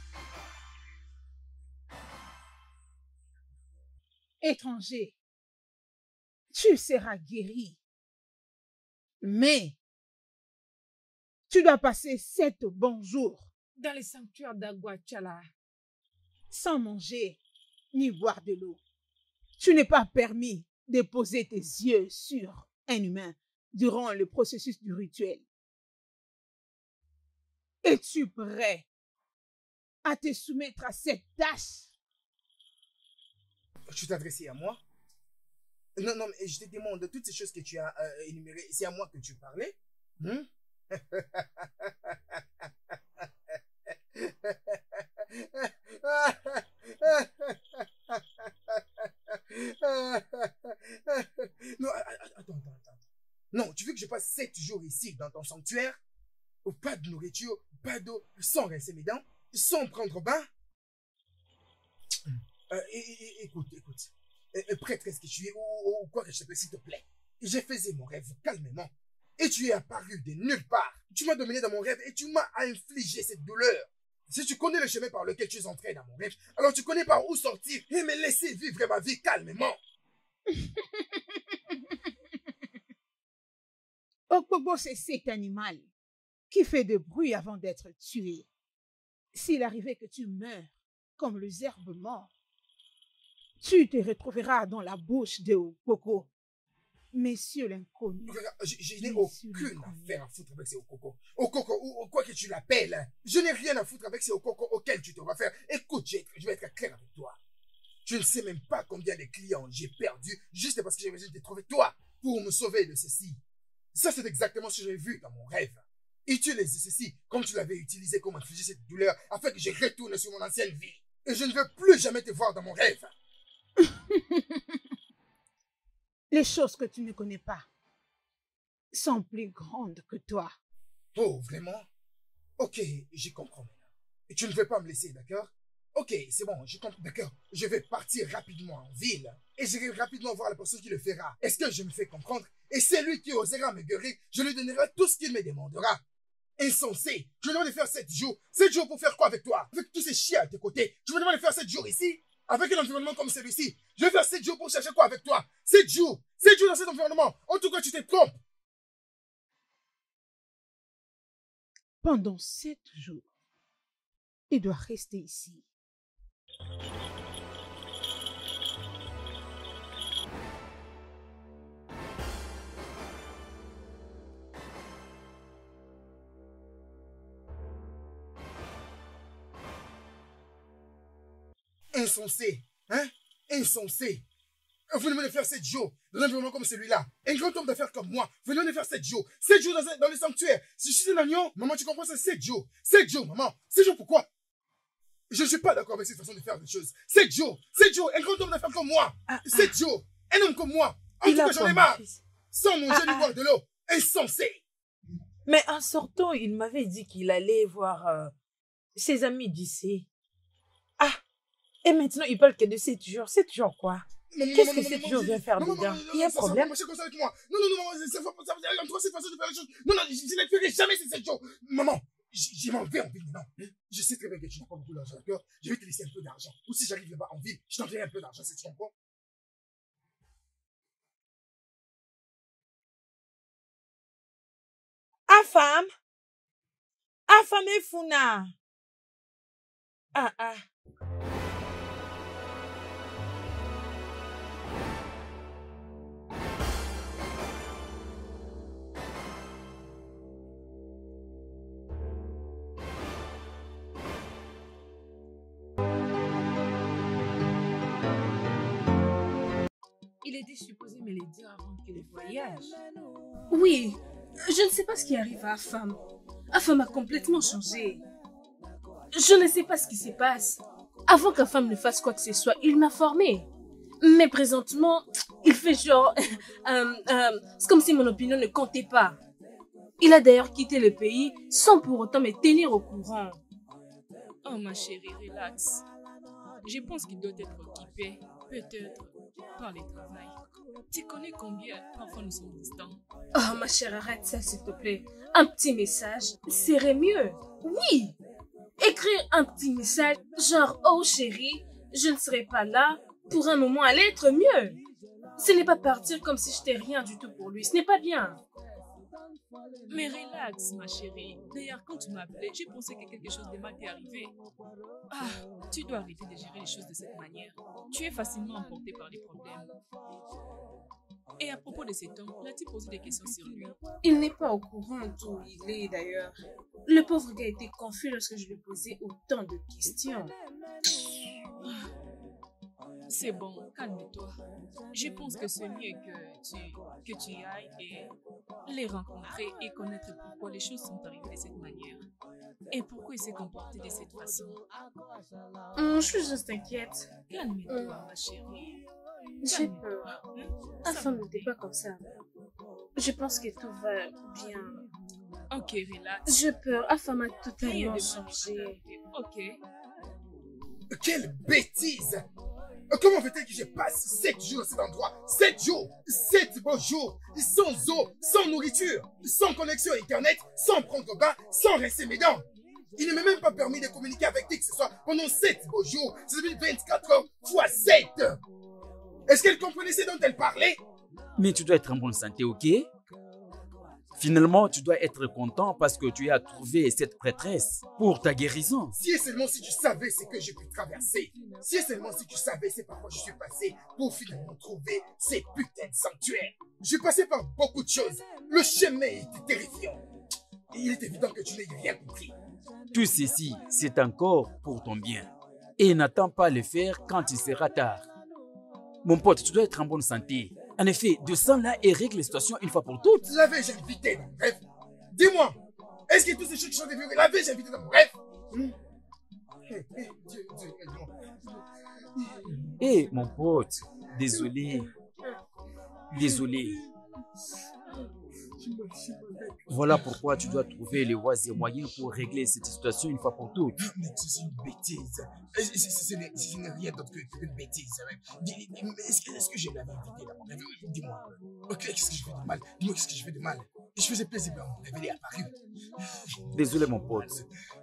Étranger, tu seras guéri. Mais tu dois passer 7 bons jours dans les sanctuaires d'Aguachala sans manger ni boire de l'eau. Tu n'es pas permis de poser tes yeux sur un humain durant le processus du rituel. Es-tu prêt à te soumettre à cette tâche? Tu t'adressais à moi? Non, non, mais je te demande, de toutes ces choses que tu as énumérées, c'est à moi que tu parlais? Hmm? Non, attends. Non, tu veux que je passe 7 jours ici dans ton sanctuaire? Pas de nourriture, pas d'eau, sans rincer mes dents, sans prendre bain? Écoute. Prêtresse que tu es, ou quoi que je t'appelle, s'il te plaît. J'ai fait mon rêve calmement. Et tu es apparu de nulle part. Tu m'as dominé dans mon rêve et tu m'as infligé cette douleur. Si tu connais le chemin par lequel tu es entré dans mon rêve, alors tu connais par où sortir et me laisser vivre ma vie calmement. Okpogbo, c'est cet animal qui fait de bruit avant d'être tué. S'il arrivait que tu meurs comme les herbes mortes, tu te retrouveras dans la bouche de Okpogbo. Messieurs l'inconnu. Je n'ai aucune affaire à foutre avec ces Okoko. Okoko, ou quoi que tu l'appelles. Je n'ai rien à foutre avec ces Okoko auxquels tu te réfères. Écoute, je vais être clair avec toi. Tu ne sais même pas combien de clients j'ai perdu juste parce que j'ai besoin de te trouver toi pour me sauver de ceci. Ça, c'est exactement ce que j'ai vu dans mon rêve. Utilise ceci comme tu l'avais utilisé comme infliger cette douleur afin que je retourne sur mon ancienne vie. Et je ne veux plus jamais te voir dans mon rêve. Les choses que tu ne connais pas sont plus grandes que toi. Oh, vraiment? Ok, j'y comprends maintenant. Et tu ne veux pas me laisser, d'accord? Ok, c'est bon, je comprends, d'accord. Je vais partir rapidement en ville et j'irai rapidement voir la personne qui le fera. Est-ce que je me fais comprendre? Et celui qui osera me guérir, je lui donnerai tout ce qu'il me demandera. Insensé, je me demande de faire 7 jours. 7 jours pour faire quoi avec toi? Avec tous ces chiens à tes côtés. Tu me demandes de faire 7 jours ici? Avec un environnement comme celui-ci, je vais faire 7 jours pour chercher quoi avec toi? 7 jours! 7 jours dans cet environnement! En tout cas, tu te trompes! Pendant 7 jours, il doit rester ici. Insensé, hein? Insensé. Vous venez de faire 7 jours dans un environnement comme celui-là. Un grand homme d'affaires comme moi, venez de faire 7 jours. 7 jours dans le sanctuaire. Si je suis un agneau, maman, tu comprends, c'est 7 jours. 7 jours, maman. 7 jours pourquoi? Je ne suis pas d'accord avec cette façon de faire les choses. 7 jours. 7 jours. Un grand homme d'affaires comme moi. 7 jours. Un homme comme moi. En tout cas, j'en ai marre. Sans manger ni boire de l'eau. Insensé. Mais en sortant, il m'avait dit qu'il allait voir ses amis d'ici. Ah! Et maintenant, il parle que de 7 jours. 7 jours quoi? Qu'est-ce que 7 jours vient faire dedans? Il y a un problème? Non, entre cette façon de faire les choses. Non, je ne ferai jamais ces 7 jours. Maman, j'ai m'en vais en ville maintenant. Je sais très bien que tu n'as pas beaucoup d'argent, d'accord? Je vais te laisser un peu d'argent. Ou si j'arrive là-bas en ville, je t'enverrai un peu d'argent, c'est tu comprends? Afam! Afam et Funa! Ah. Il était supposé me le dire avant que le voyage. Oui, je ne sais pas ce qui arrive à Afam. Afam a complètement changé. Je ne sais pas ce qui se passe. Avant qu'Afam ne fasse quoi que ce soit, il m'a formé. Mais présentement, il fait genre... c'est comme si mon opinion ne comptait pas. Il a d'ailleurs quitté le pays sans pour autant me tenir au courant. Oh ma chérie, relax. Je pense qu'il doit être occupé, peut-être, par le travail. Tu connais combien parfois nous sommes distants? Oh ma chère, arrête ça s'il te plaît. Un petit message serait mieux. Oui! Écrire un petit message genre « Oh chérie, je ne serai pas là, pour un moment allait être mieux. » Ce n'est pas partir comme si je n'étais rien du tout pour lui, ce n'est pas bien. Mais relax, ma chérie. D'ailleurs, quand tu m'as appelé, j'ai pensé que quelque chose de mal t'est arrivé. Ah, tu dois arrêter de gérer les choses de cette manière. Tu es facilement emporté par les problèmes. Et à propos de cet homme, l'as-tu posé des questions sur lui? Il n'est pas au courant d'où il est d'ailleurs. Le pauvre gars était confus lorsque je lui posais autant de questions. C'est bon, calme-toi. Je pense que c'est mieux que tu y ailles et les rencontrer et connaître pourquoi les choses sont arrivées de cette manière. Et pourquoi il s'est comporté de cette façon. Je suis juste inquiète. Calme-toi, ma chérie. J'ai peur. Afam n'était pas comme ça. Je pense que tout va bien. Ok, relax. J'ai peur. Afam a Rien totalement de changé. Ok. Quelle bêtise! Comment fait-elle que je passe 7 jours à cet endroit? 7 jours! 7 beaux jours! Sans eau, sans nourriture, sans connexion Internet, sans prendre bain, sans rincer mes dents! Il ne m'a même pas permis de communiquer avec qui que ce soit pendant 7 beaux jours! Ça veut dire 24 heures fois 7! Est-ce qu'elle comprenait ce dont elle parlait? Mais tu dois être en bonne santé, ok? Finalement, tu dois être content parce que tu as trouvé cette prêtresse pour ta guérison. Si et seulement si tu savais ce que j'ai pu traverser, si et seulement si tu savais c'est par quoi je suis passé pour finalement trouver ces putains de sanctuaires. J'ai passé par beaucoup de choses. Le chemin était terrifiant. Et il est évident que tu n'as rien compris. Tout ceci, c'est encore pour ton bien. Et n'attends pas le faire quand il sera tard. Mon pote, tu dois être en bonne santé. En effet, descends là et règle la situation une fois pour toutes. L'avais-je invité dans mon rêve? Dis-moi, est-ce que tous ces choses qui sont développées, l'avais-je invité dans mon rêve? Eh, mon pote, désolé. Désolé. Voilà pourquoi tu dois trouver les voies et moyens pour régler cette situation une fois pour toutes. Mais c'est une bêtise. Ce n'est rien d'autre qu'une bêtise. Est-ce que je l'avais invité dans mon rêve? Dis-moi. Ok, qu'est-ce que je fais de mal? Dis-moi qu'est-ce que je fais de mal. Je faisais plaisir à mon révéler apparu. Désolé, mon pote.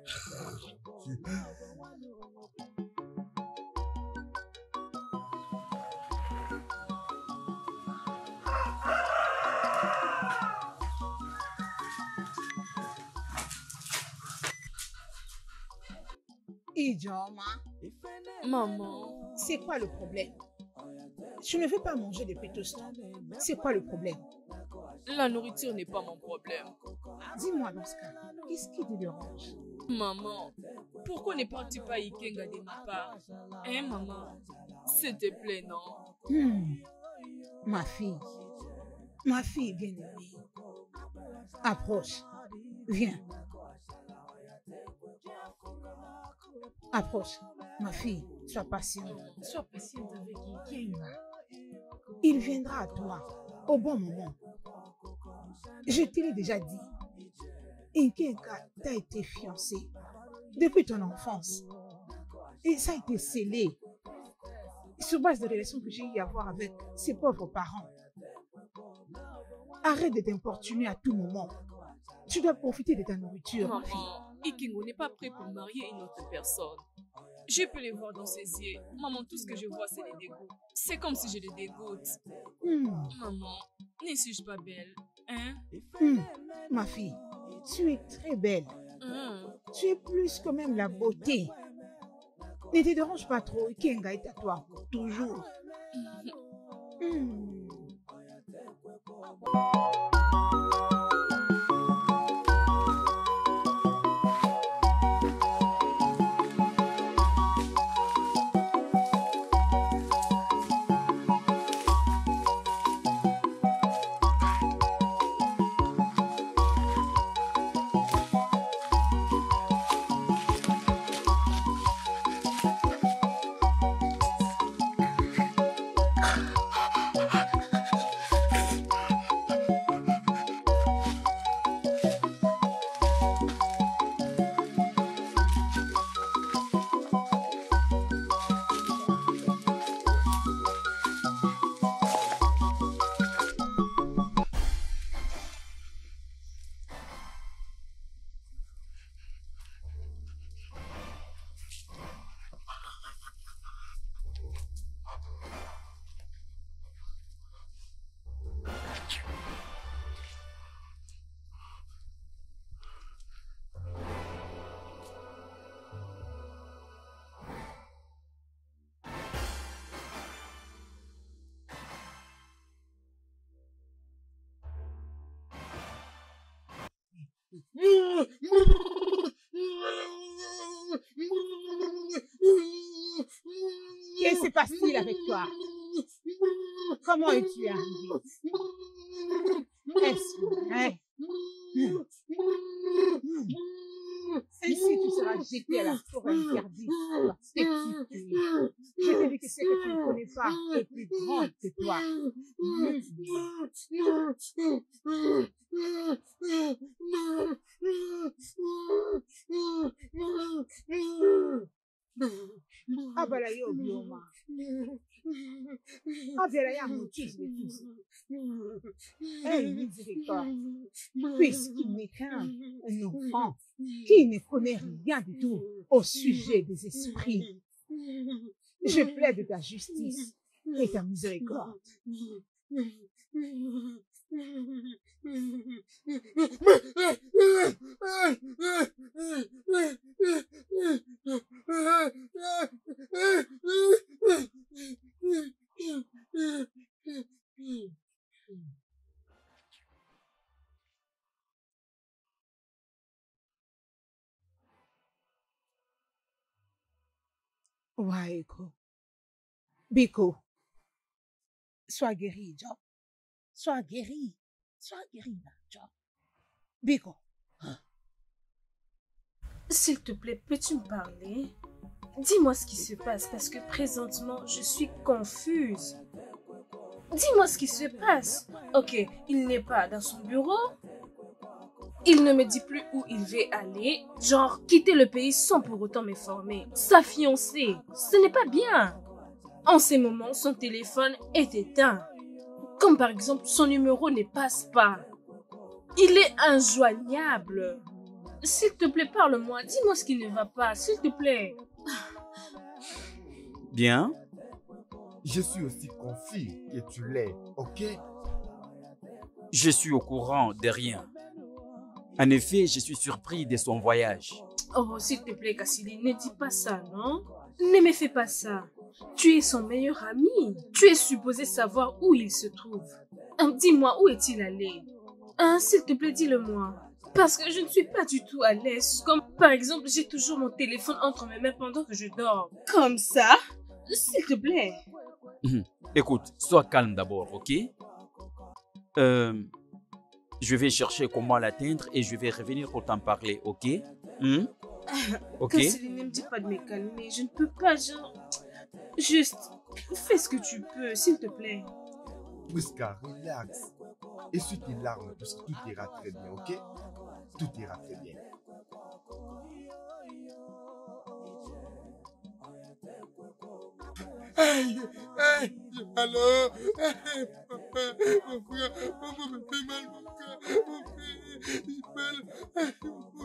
Ijoma, Maman, c'est quoi le problème? Tu ne veux pas manger depuis tout ce temps. C'est quoi le problème? la nourriture n'est pas mon problème. Dis-moi dans ce cas, qu'est-ce qui te dérange? Maman, pourquoi ne parles-tu pas Ikenga de ma part? Hein, maman? S'il te plaît, non? Ma fille bien-aimée. Approche, viens. Approche, ma fille, sois patiente. Sois patiente avec Ikenga. Il viendra à toi au bon moment. Je te l'ai déjà dit. Ikenga t'a été fiancé depuis ton enfance. Et ça a été scellé sur base de relations que j'ai eu à avoir avec ses pauvres parents. Arrête de t'importuner à tout moment. Tu dois profiter de ta nourriture, ma fille. Maman, Ikengo n'est pas prêt pour marier une autre personne. Je peux les voir dans ses yeux. Maman, tout ce que je vois, c'est les dégoûts. C'est comme si je les dégoûte. Maman, ne suis-je pas belle? Hein? Ma fille, tu es très belle. Tu es plus que même la beauté. Ne te dérange pas trop, Ikenga est à toi pour toujours. Qu'est-ce qui se passe-t-il avec toi? Comment es-tu arrivé? Est-ce vrai? Ainsi tu seras jeté à la forêt interdite. Et je te dis que ce que tu ne connais pas est plus grand que toi. Abalayo bioma. Averaya motif de tous. Aie miséricorde. Puisqu'il n'est qu'un enfant qui ne connaît rien du tout au sujet des esprits. Je plaide ta justice et ta miséricorde. Waeko. Biko. Sois guéri, Joe. Sois guéri. Sois guéri, Joe. Biko. S'il te plaît, peux-tu me parler? Dis-moi ce qui se passe parce que présentement, je suis confuse. Dis-moi ce qui se passe. Ok, il n'est pas dans son bureau. Il ne me dit plus où il veut aller. Genre, quitter le pays sans pour autant m'informer. Sa fiancée, ce n'est pas bien. En ces moments, son téléphone est éteint. Comme par exemple, son numéro ne passe pas. Il est injoignable. S'il te plaît, parle-moi. Dis-moi ce qui ne va pas, s'il te plaît. Bien. Je suis aussi confus que tu l'es, ok? Je suis au courant de rien. En effet, je suis surpris de son voyage. Oh, s'il te plaît, Cassidy, ne dis pas ça, non? Ne me fais pas ça. Tu es son meilleur ami. Tu es supposé savoir où il se trouve. Dis-moi, où est-il allé? S'il te plaît, dis-le-moi. Parce que je ne suis pas du tout à l'aise. Comme par exemple, j'ai toujours mon téléphone entre mes mains pendant que je dors. Comme ça? S'il te plaît. Écoute, sois calme d'abord, ok? Je vais chercher comment l'atteindre et je vais revenir pour t'en parler, ok? Ok? Cassidy, ne me dis pas de me calmer. Je ne peux pas, genre... Juste, fais ce que tu peux, s'il te plaît. Whiska, relax. Essuie tes larmes parce que tout ira très bien, ok? Tout ira très bien. Aïe, aïe, alors, papa, mon frère me fait mal, mon frère, il mal,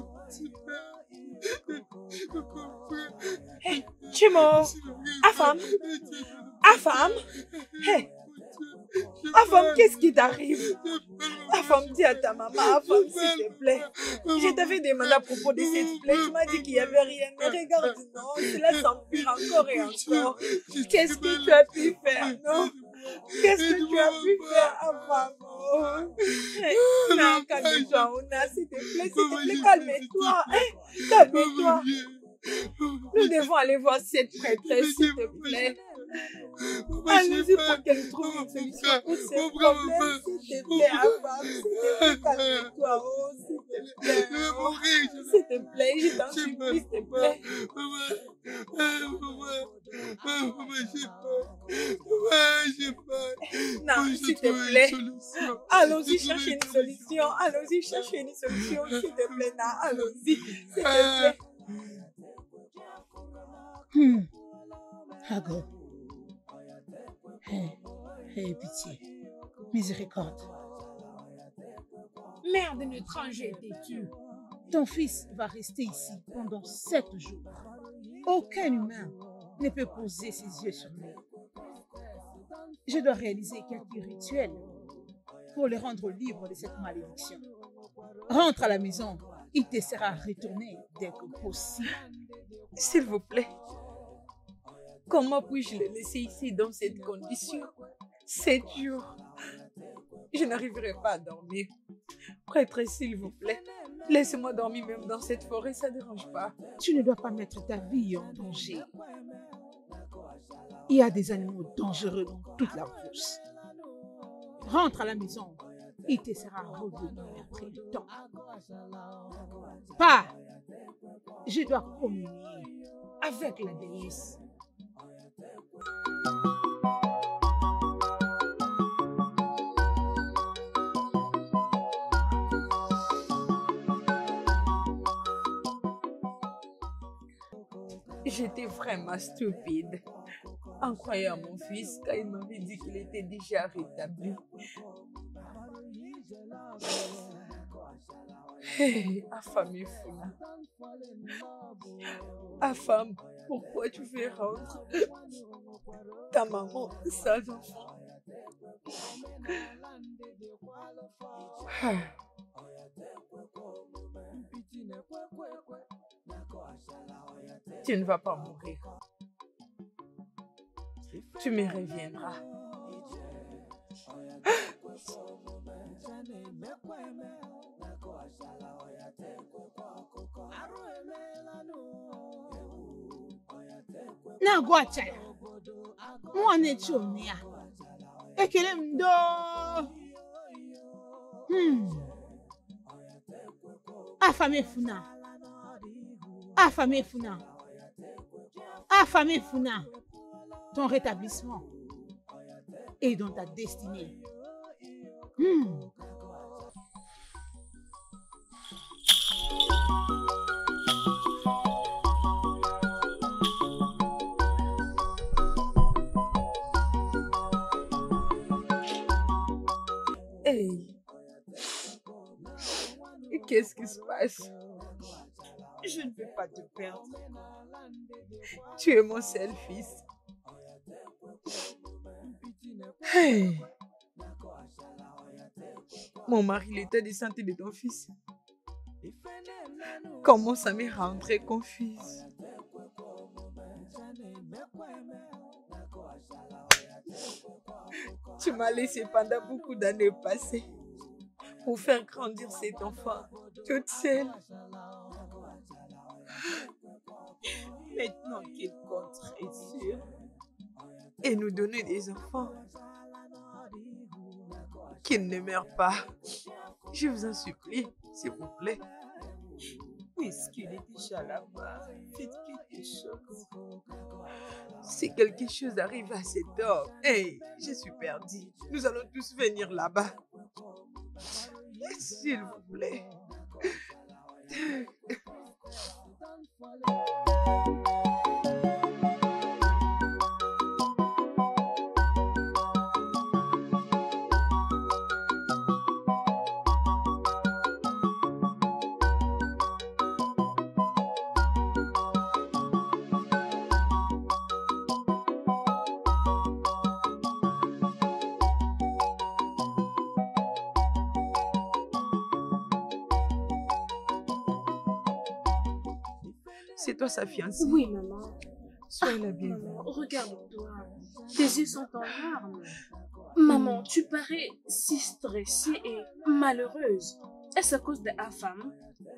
mon frère. Hey, Chimo, Afam, Afam, hey, Afam, qu'est-ce qui t'arrive? Afam, dis à ta maman, Afam, s'il te plaît. Je t'avais demandé à propos de cette plaie, tu m'as dit qu'il n'y avait rien, mais regarde, non, cela s'empire encore et encore. Qu'est-ce que tu as pu faire, non? Qu'est-ce que tu as pu faire, Afam? Non, calme-toi, Ona, s'il te plaît, calme-toi, calme-toi. Nous devons aller voir cette prêtresse, s'il te plaît. Allons-y pour qu'elle trouve une solution pour ce problème, s'il te plaît, Afam, s'il te plaît, calme-toi, oh, s'il te plaît, s'il te plaît, je t'en supplie, s'il te plaît. Non, s'il te plaît, allons-y chercher une solution, allons-y chercher une solution, s'il te plaît, non, allons-y, s'il te plaît. Hago. Hey, pitié. Miséricorde. Merde, un étranger têtu. Ton fils va rester ici pendant 7 jours. Aucun humain ne peut poser ses yeux sur lui. Je dois réaliser quelques rituels pour le rendre libre de cette malédiction. Rentre à la maison, il te sera retourné dès que possible. S'il vous plaît. Comment puis-je le laisser ici dans cette condition? 7 jours. Je n'arriverai pas à dormir. Prêtre, s'il vous plaît. Laisse-moi dormir même dans cette forêt, ça ne dérange pas. Tu ne dois pas mettre ta vie en danger. Il y a des animaux dangereux dans toute la brousse. Rentre à la maison. Il te sera revenu après le temps. Pas. Je dois communier avec la déesse. J'étais vraiment stupide en croyant mon fils quand il m'avait dit qu'il était déjà rétabli. Hey, affamé Funa. Affam, pourquoi tu fais rendre ta maman sans enfant? Tu ne vas pas mourir. Tu me reviendras. Nagwachala. Mwane chonia. Ekele mdo. Affamé Funa. Affamé Funa. Affamé Funa. Ton rétablissement est dans ta destinée. Hey. Qu'est-ce qui se passe? Je ne vais pas te perdre. Tu es mon seul fils. Hey. Mon mari, l'état de santé de ton fils commence à me rendre très confuse. Tu m'as laissé pendant beaucoup d'années passées pour faire grandir cet enfant toute seule. Maintenant qu'il compte être sûr et nous donner des enfants, qu'il ne meure pas. Je vous en supplie, s'il vous plaît. Puisqu'il est déjà là-bas, faites quelque chose. Si quelque chose arrive à cet homme, hey, je suis perdue. Nous allons tous venir là-bas. S'il vous plaît. C'est toi sa fiancée? Oui, maman. Sois la bienvenue. Maman, regarde-toi. Tes yeux sont en larmes. Maman, tu parais si stressée et malheureuse. Est-ce à cause de Affam?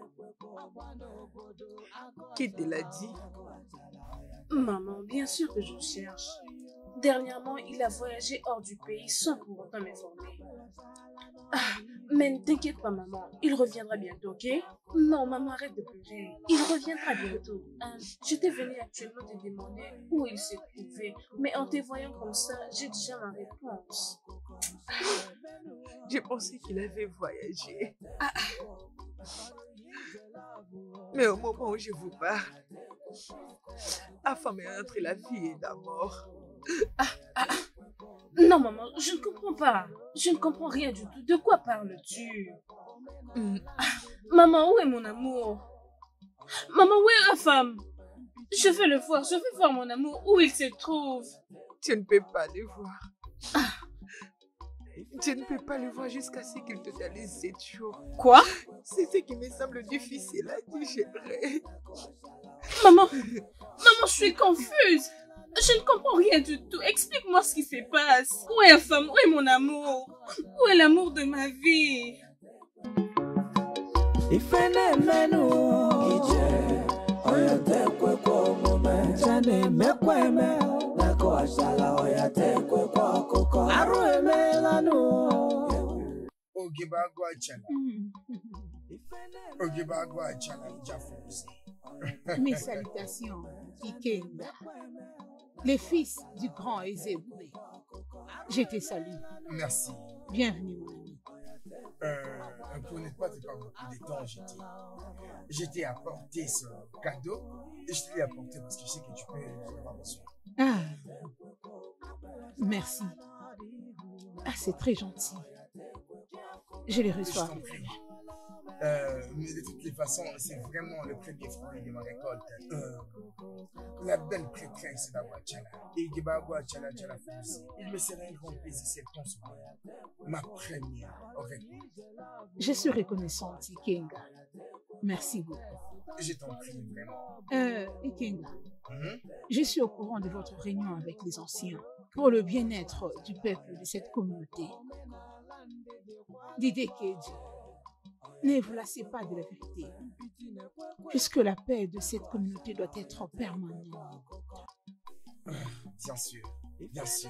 Qui te l'a dit? Maman, bien sûr que je cherche. Dernièrement, il a voyagé hors du pays sans pour autant m'informer. Mais ne t'inquiète pas, maman. Il reviendra bientôt, ok? Non, maman, arrête de pleurer. Il reviendra bientôt. J'étais venue actuellement te demander où il se trouvait. Mais en te voyant comme ça, j'ai déjà ma réponse. J'ai pensé qu'il avait voyagé. Mais au moment où je vous parle, Affam est entre la vie et la mort. Non, maman, je ne comprends pas. Je ne comprends rien du tout. De quoi parles-tu? Maman, où est mon amour? Maman, où est Affam? Je veux le voir. Je veux voir mon amour. Où il se trouve? Tu ne peux pas le voir. Tu ne peux pas le voir jusqu'à ce qu'il te donne 7 jours. Quoi? C'est ce qui me semble difficile à digérer. Maman, je suis confuse. Je ne comprends rien du tout. Explique-moi ce qui se passe. Où est Affam? Où est mon amour? Où est l'amour de ma vie? ifene menu ije oya tekwe kwa mume chane mekweme nako ashala oya tekwe kwa koko aru emelanu Ogibagwa chala. Ogibagwa chala Jafosi. Mes salutations, Ikenga, les fils du grand Ezeboué. Je te salue. Merci. Bienvenue, mon ami. Pour ne pas te prendre beaucoup de temps, je t'ai apporté ce cadeau et je te l'ai apporté parce que je sais que tu peux en avoir besoin. Ah, merci. Ah, c'est très gentil. Je les reçois. Je t'en prie. Mais de toutes les façons, c'est vraiment le premier fruit de ma récolte. La belle prêtresse d'Aguachala. Et Aguachala Chala Foussi. Il me serait un grand plaisir si elle tombe sur moi. Ma première récolte. Je suis reconnaissante, Ikenga. Merci beaucoup. Je t'en prie, vraiment. Ikenga, je suis au courant de votre réunion avec les anciens pour le bien-être du peuple de cette communauté. Dide Keji, ne vous lassez pas de la vérité, puisque la paix de cette communauté doit être permanente. Bien sûr, bien sûr.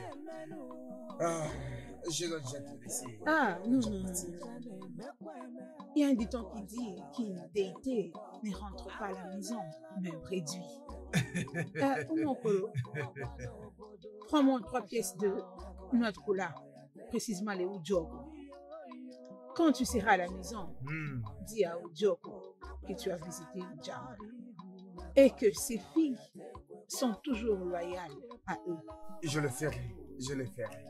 Je dois déjà te laisser. Ah, non. Il y a un dicton qui dit qu'une déité ne rentre pas à la maison, même réduit. Mon colo, prends-moi 3 pièces de noix de cola, précisément les Ujoko. Quand tu seras à la maison, dis à Ujoko que tu as visité Ujama et que ses filles sont toujours loyales à eux. Je le ferai, je le ferai.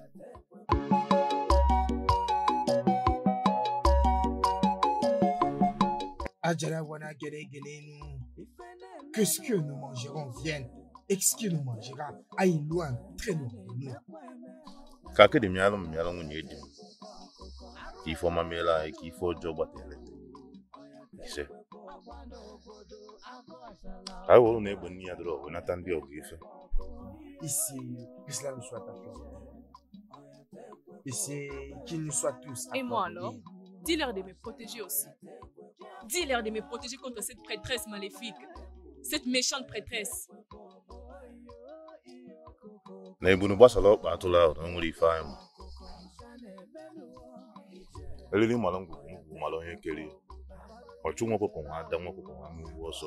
Adjalawana Genegenenu. Que ce que nous mangerons vienne et ce que nous mangera aille loin, très loin de nous. Kake de mialum unyedim. Qui faut mamela et qui faut job à télé. Qui sait? Ah, on est bon, il y a de l'eau, on attend bien au griffe. Ici, que cela nous soit accordé. Ici, qu'ils nous soient tous accordés. Et moi alors? Dis-leur de me protéger aussi. Dis-leur de me protéger contre cette prêtresse maléfique. Cette méchante prêtresse. Nebunu basalo batula nguli faim. Elili malangu malo yekeli. Ochungo ko ko adamu ko ko amu woso.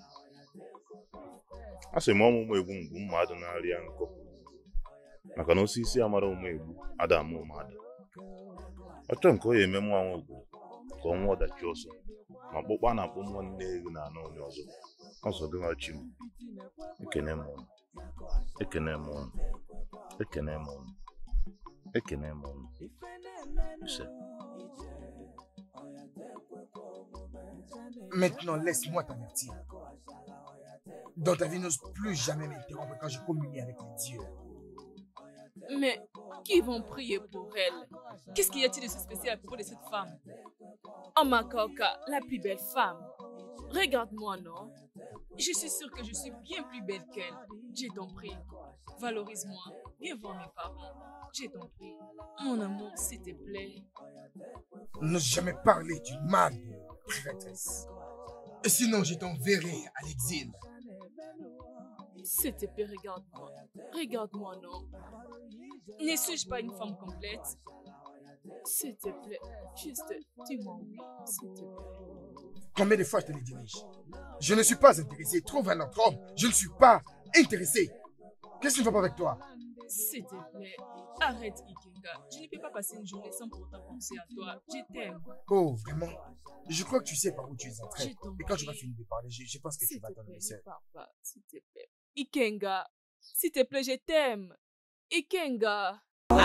Ase mo mu egwu ngwu mmadụ na-arị nkọ. Maka na osisi amara ụmụ egwu adamu mmadụ. Ọchọ nke o ya eme nwa ogwu ka ọnwa ọdachi ọsọ. Ma kpụkpa na-akpụ nwanne ego na anọ onye ọzọ. Ọzọ gị nwachi m. Ekene m ọnụ. Ekene m ọnụ. Ekene m ọnụ. Ekene m ọnụ. Maintenant, laisse-moi t'avertir. Dans ta vie, n'ose plus jamais m'interrompre quand je communie avec les dieux. Mais qui vont prier pour elle? Qu'est-ce qu'il y a-t-il de si spécial à propos de cette femme? Oh ma coca, la plus belle femme. Regarde-moi, non? Je suis sûre que je suis bien plus belle qu'elle. Je t'en prie. Valorise-moi. Viens voir mes parents. Je t'en prie. Mon amour, s'il te plaît. N'ose jamais parler du mal de prêtresse. Et sinon, je t'enverrai à l'exil. S'il te plaît, regarde-moi. Regarde-moi, non? Ne suis-je pas une femme complète? S'il te plaît, juste dis-moi oui, s'il te plaît. Combien de fois je te le dirige? Je ne suis pas intéressé. Trouve un autre homme. Je ne suis pas intéressé. Qu'est-ce qui ne va pas avec toi? S'il te plaît, arrête, Ikenga. Je ne peux pas passer une journée sans pourtant penser à toi. Je t'aime. Oh, vraiment? Je crois que tu sais par où tu es en train. Et quand tu vas finir de parler, je pense que tu vas t'en laisser. S'il te plaît. Ikenga, s'il te plaît, je t'aime. Ikenga.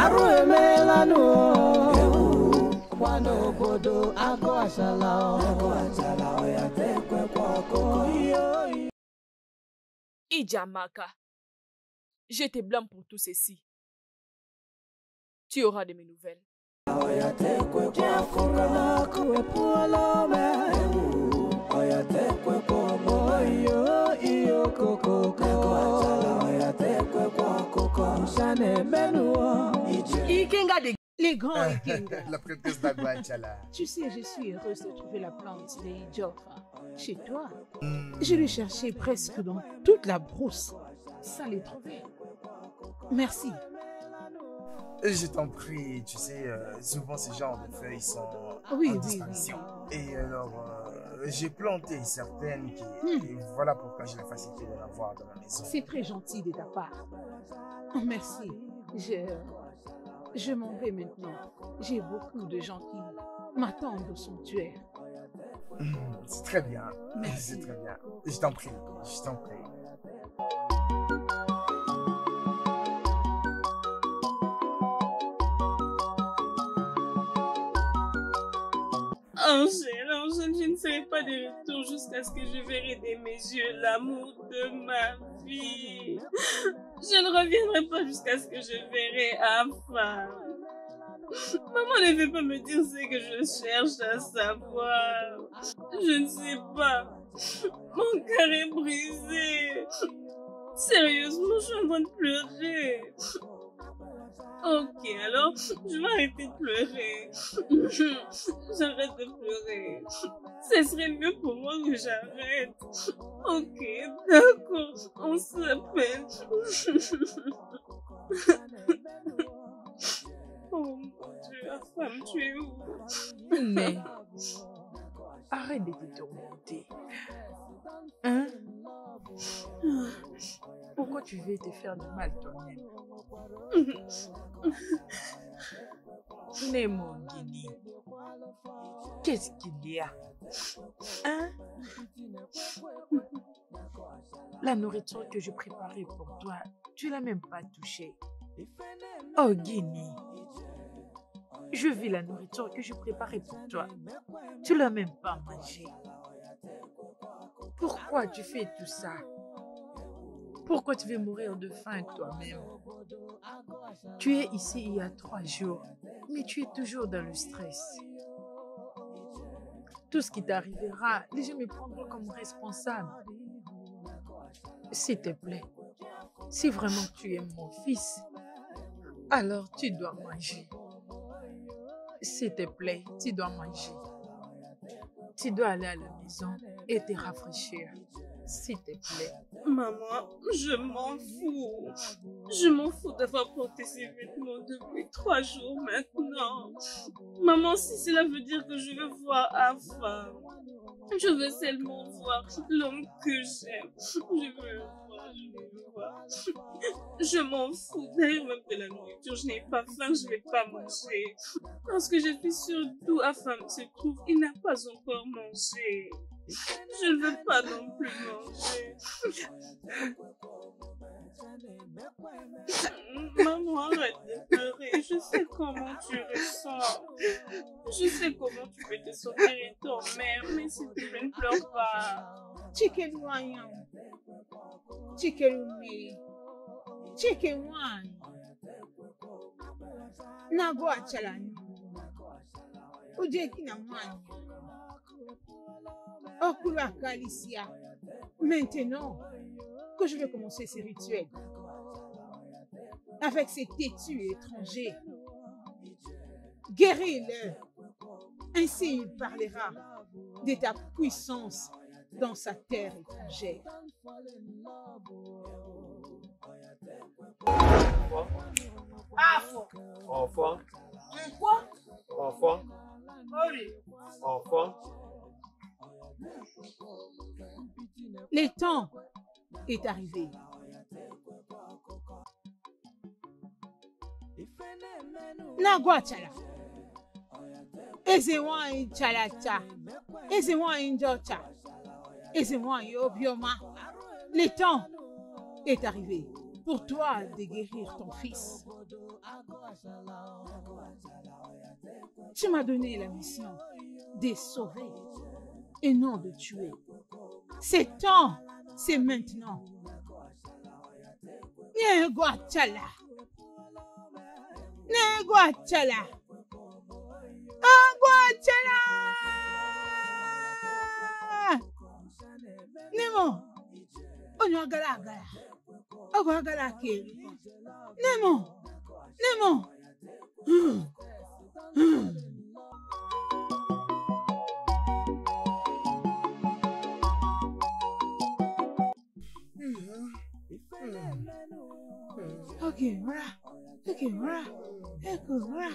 Ijamaka, je te blâme pour tout ceci. Tu auras de mes nouvelles. Ikenga de Les grands Ikenga. La prêtresse d'Aguachala. Tu sais, je suis heureuse de trouver la plante des Joffre chez toi. Je l'ai cherchée presque dans toute la brousse sans les trouver. Merci. Je t'en prie, tu sais, souvent ces genres de feuilles sont Oui, en oui, disparition. Et alors, j'ai planté certaines et voilà pourquoi j'ai la facilité de la voir dans la maison. C'est très gentil de ta part. Oh, merci. Je m'en vais maintenant. J'ai beaucoup de gens qui m'attendent au sanctuaire. C'est très bien. Merci. C'est très bien. Je t'en prie, je t'en prie. Angèle, je ne serai pas de retour jusqu'à ce que je verrai de mes yeux l'amour de ma vie. Je ne reviendrai pas jusqu'à ce que je verrai Afa. Maman ne veut pas me dire ce que je cherche à savoir. Je ne sais pas. Mon cœur est brisé. Sérieusement, je suis en train de pleurer. Ok, alors, je vais arrêter de pleurer. J'arrête de pleurer. Ce serait mieux pour moi que j'arrête. Ok, d'accord, on s'appelle. Oh mon Dieu, la femme, tu es où? Mais, arrête de te tourmenter. Hein? Pourquoi tu veux te faire du mal toi-même? Nemo Guinée, qu'est-ce qu'il y a? Hein? La nourriture que je préparais pour toi, tu l'as même pas touchée. Oh Guinée, je vis la nourriture que je préparais pour toi. Tu l'as même pas mangée. Pourquoi tu fais tout ça? Pourquoi tu veux mourir de faim toi-même? Tu es ici il y a 3 jours, mais tu es toujours dans le stress. Tout ce qui t'arrivera, les gens me prendront comme responsable. S'il te plaît, si vraiment tu aimes mon fils, alors tu dois manger. S'il te plaît, tu dois manger. Tu dois aller à la maison et te rafraîchir. S'il te plaît. Maman, je m'en fous. Je m'en fous d'avoir porté ces vêtements depuis 3 jours maintenant. Maman, si cela veut dire que je veux voir Afa, je veux seulement voir l'homme que j'aime. Je veux le voir. Je m'en fous. D'ailleurs, même de la nourriture, je n'ai pas faim, je ne vais pas manger. Parce que je suis sûre d'où Afa se trouve, il n'a pas encore mangé. Je ne veux pas non plus manger. Maman, arrête de pleurer. Je sais comment tu ressens. Je sais comment tu peux te sentir et ton mère, mais s'il te plaît, ne pleure pas. Chicken-wine. Chicken-me. Chicken-wine. Naguachalani. Ujeki na wine. Okula Calicia. Maintenant que je vais commencer ces rituels avec ces têtus étrangers, guéris-le. Ainsi il parlera de ta puissance dans sa terre étrangère. Enfant. Quoi? Enfant. Enfant. Le temps est arrivé. Naguachala. Ezewa inchalacha. Ezewa injocha. Ezewa yobioma. Le temps est arrivé pour toi de guérir ton fils. Tu m'as donné la mission de sauver et non de tuer. C'est temps, c'est maintenant. Neguachala. Neguachala. Aguachala. Nemo. Onyo agala agala. Ogo agala keri. Nemo. Nemo. Ok, voilà. Ok, voilà. Écoute, voilà.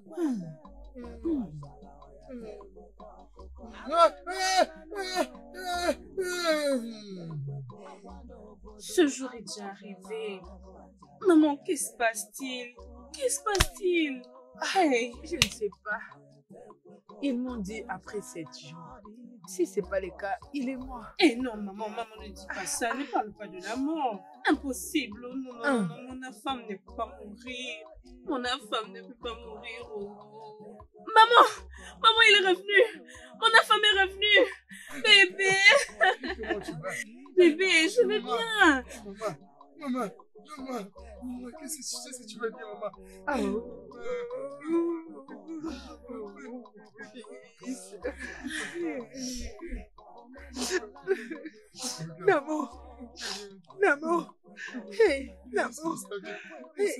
Ce jour est déjà arrivé. Maman, qu'est-ce qui se passe-t-il? Qu'est-ce qui se passe-t-il? Hey. Je ne sais pas. Ils m'ont dit après 7 jours. Si ce n'est pas le cas, il est mort. Eh non, maman, ne dis pas ça. Ne parle pas de la mort. Impossible. Oh, non, non, non, non, mon femme ne peut pas mourir. Mon femme ne peut pas mourir. Oh. Maman, il est revenu. Mon femme est revenu. Bébé. Comment tu vas? Bébé, je vais bien. Maman, qu'est-ce que tu vas bien, maman? Namo, hey, Namo, hey.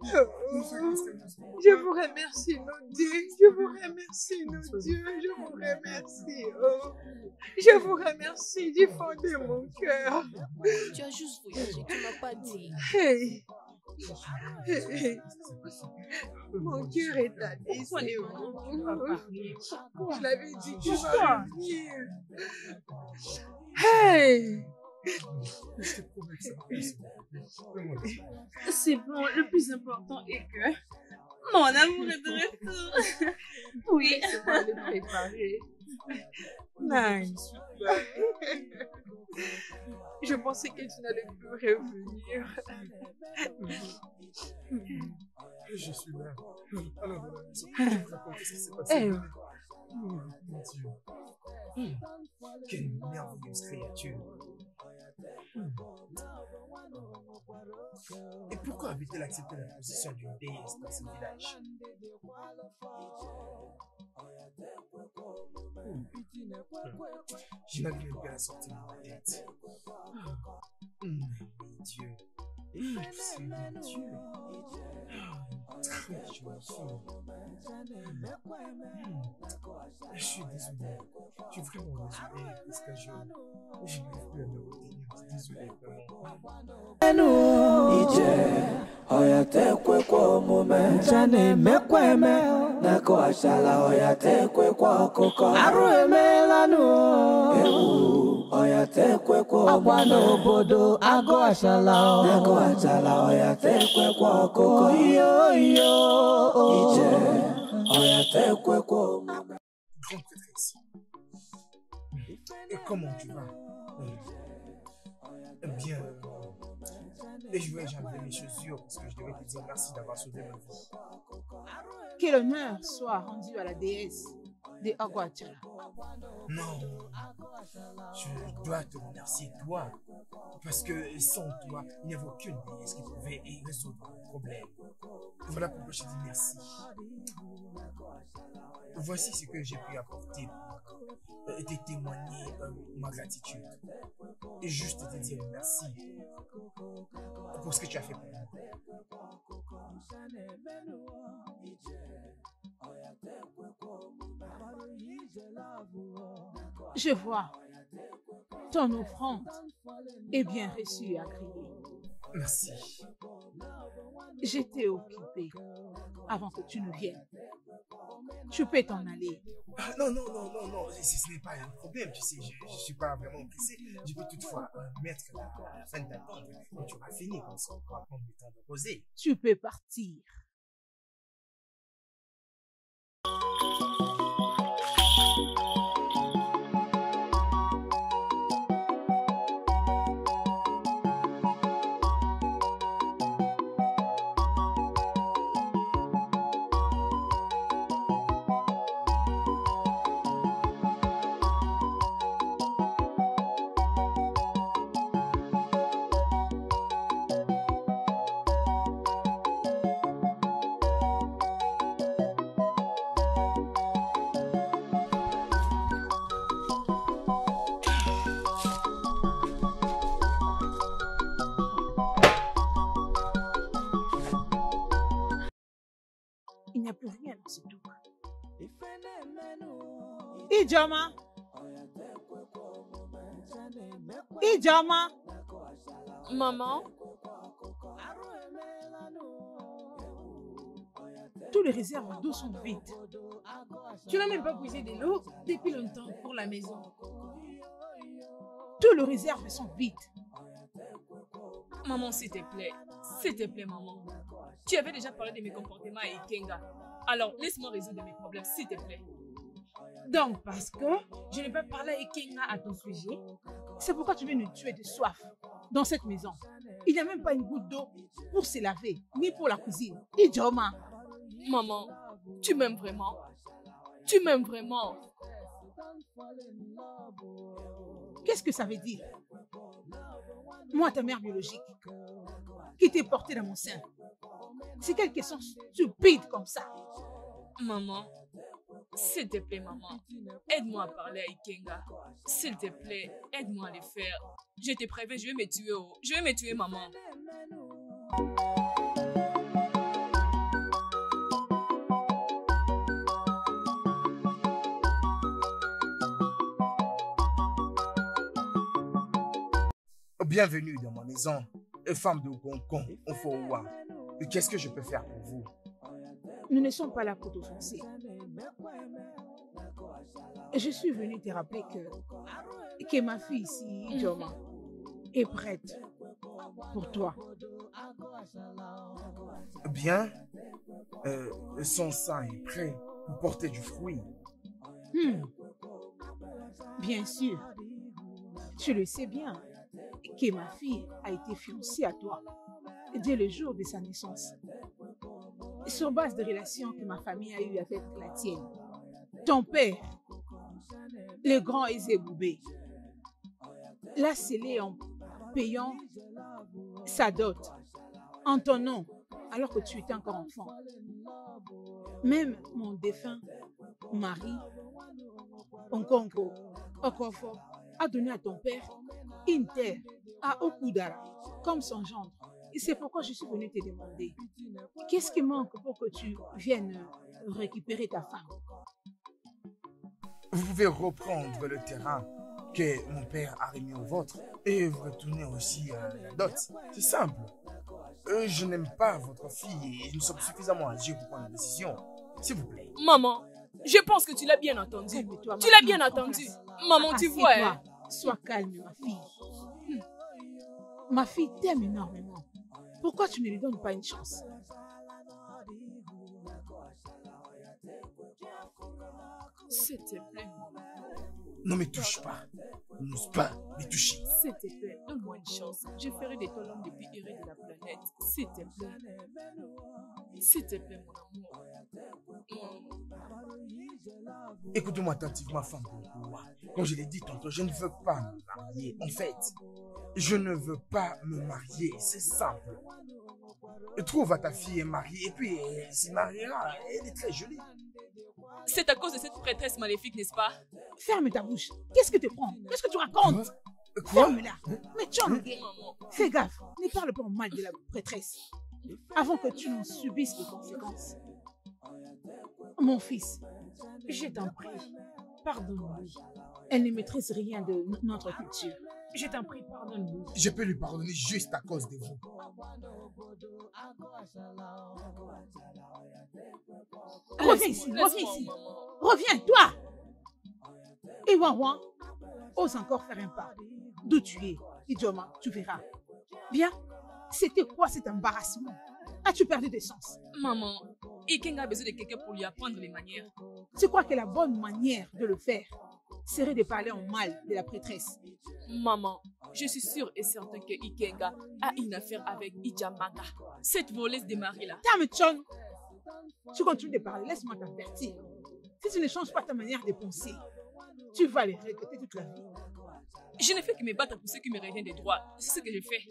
Je vous remercie, nos dieux, je vous remercie, nos dieux, je vous remercie, oh. Je vous remercie du fond de mon cœur. Tu as juste voyagé, tu m'as pas dit. Hey. Hey. Mon cœur est à décider. Je l'avais dit, tu vas venir. Hey. Je te promets que ça va. C'est bon, le plus important est que mon amour est de retour. Oui. Laisse-moi le préparer. Nice. Je pensais que tu n'allais plus revenir. Je suis là. Alors, je vais vous raconter ce qui s'est passé. Mon Dieu. Quelle merveilleuse créature. Et pourquoi avait-elle accepté la position d'une déesse dans ce village? Je n'avais même pas la sortie de ma tête. Dieu. C'est Dieu. Très jolie fille. Je suis désolé. Je suis vraiment désolé parce que je n'arrive plus à me retenir. Désolé, Akwa n'obodo agụ achala ọya tekwe kwa ọkụkọ iyo ije ọya tekwe kwa omume. Grande prêtresse. Et comment tu vas? Bien. Et je vais enlever mes chaussures parce que je devais te dire merci d'avoir sauvé ma vie. Que l'honneur soit rendu à la déesse de Aguachala. Non, je dois te remercier toi, parce que sans toi, il n'y avait aucune déesse qui pouvait résoudre le problème. Voilà pourquoi je dis merci. Voici ce que j'ai pu apporter pour te témoigner ma gratitude. Et juste te dire merci pour ce que tu as fait pour moi. Je vois, ton offrande est bien reçue à crier. Merci. J'étais occupée avant que tu ne viennes. Tu peux t'en aller. Non, ce n'est pas un problème, tu sais, je ne suis pas vraiment pressé. Je peux toutefois mettre la fin d'attente quand tu auras fini, comme ça on pourra prendre le temps de poser. Tu peux partir. n'y a plus rien dans ce tout. Ijoma. Ijoma. Maman. Tous les réserves d'eau sont vides. Tu n'as même pas puisé de l'eau depuis longtemps pour la maison. Tous les réserves sont vides. Maman, s'il te plaît, maman. Tu avais déjà parlé de mes comportements à Ikenga. Alors, laisse-moi résoudre mes problèmes, s'il te plaît. Donc, parce que je n'ai pas parlé à Ikenga à ton sujet, c'est pourquoi tu veux nous tuer de soif dans cette maison. Il n'y a même pas une goutte d'eau pour se laver, ni pour la cuisine. Ijoma. Maman, tu m'aimes vraiment? Tu m'aimes vraiment? Qu'est-ce que ça veut dire? Moi, ta mère biologique, qui t'ai portée dans mon sein. C'est quelle question stupide comme ça? Maman, s'il te plaît, maman, aide-moi à parler à Ikenga. S'il te plaît, aide-moi à le faire. Je te préviens, je vais me tuer. Oh. Je vais me tuer, maman. Bienvenue dans ma maison, femme de Concon, au Foua. Qu'est-ce que je peux faire pour vous? Nous ne sommes pas là pour t'offenser. Je suis venue te rappeler que ma fille ici, Ijoma, est prête pour toi. Bien, son sein est prêt pour porter du fruit. Bien sûr, tu le sais bien que ma fille a été fiancée à toi dès le jour de sa naissance, sur base de relations que ma famille a eues avec la tienne. Ton père, le grand Ezeboubé, l'a scellé en payant sa dot en ton nom alors que tu étais encore enfant. Même mon défunt mari, Nkonko Okofo, a donné à ton père une terre à Okudara comme son gendre. Et c'est pourquoi je suis venue te demander, qu'est-ce qui manque pour que tu viennes récupérer ta femme? Vous pouvez reprendre le terrain que mon père a remis au vôtre et vous retournez aussi la dot. C'est simple. Je n'aime pas votre fille et nous sommes suffisamment âgés pour prendre une décision. S'il vous plaît. Maman, je pense que tu l'as bien entendu. Tu l'as bien entendu. Maman, tu vois. Hein? Sois calme, ma fille. Ma fille t'aime énormément. Pourquoi tu ne lui donnes pas une chance? S'il te plaît. Ne me touche pas. N'ose pas me toucher. S'il te plaît, donne-moi une chance. Je ferai de toi l'homme le plus heureux de la planète. S'il te plaît. S'il te plaît, mon amour. Écoute-moi attentivement, femme de moi. Comme je l'ai dit tantôt, je ne veux pas me marier. En fait, je ne veux pas me marier. C'est simple. Trouve à ta fille et marie, et puis elle s'y mariera. Elle est très jolie. C'est à cause de cette prêtresse maléfique, n'est-ce pas? Ferme ta bouche. Qu'est-ce que tu prends? Qu'est-ce que tu racontes? Quoi? Ferme-la. Mais Tchong, fais gaffe. Ne parle pas mal de la prêtresse avant que tu n'en subisses les conséquences. Mon fils, je t'en prie, pardonne-lui. Elle ne maîtrise rien de notre culture. Je t'en prie, pardonne-lui. Je peux lui pardonner juste à cause de vous. Reviens ici, reviens ici. Reviens, toi. Et Wawan, ose encore faire un pas. D'où tu es, Ijoma, tu verras. Bien, c'était quoi cet embarrassement? As-tu perdu des sens? Maman, Ikenga a besoin de quelqu'un pour lui apprendre les manières. Tu crois que la bonne manière de le faire serait de parler en mal de la prêtresse? Maman, je suis sûre et certaine que Ikenga a une affaire avec Ijamaka, cette voleuse de mari-là. Tame Chon, tu continues de parler, laisse-moi t'avertir. Si tu ne changes pas ta manière de penser, tu vas les regretter toute la vie. Je ne fais que me battre pour ce qui me revient des droits. C'est ce que je fais.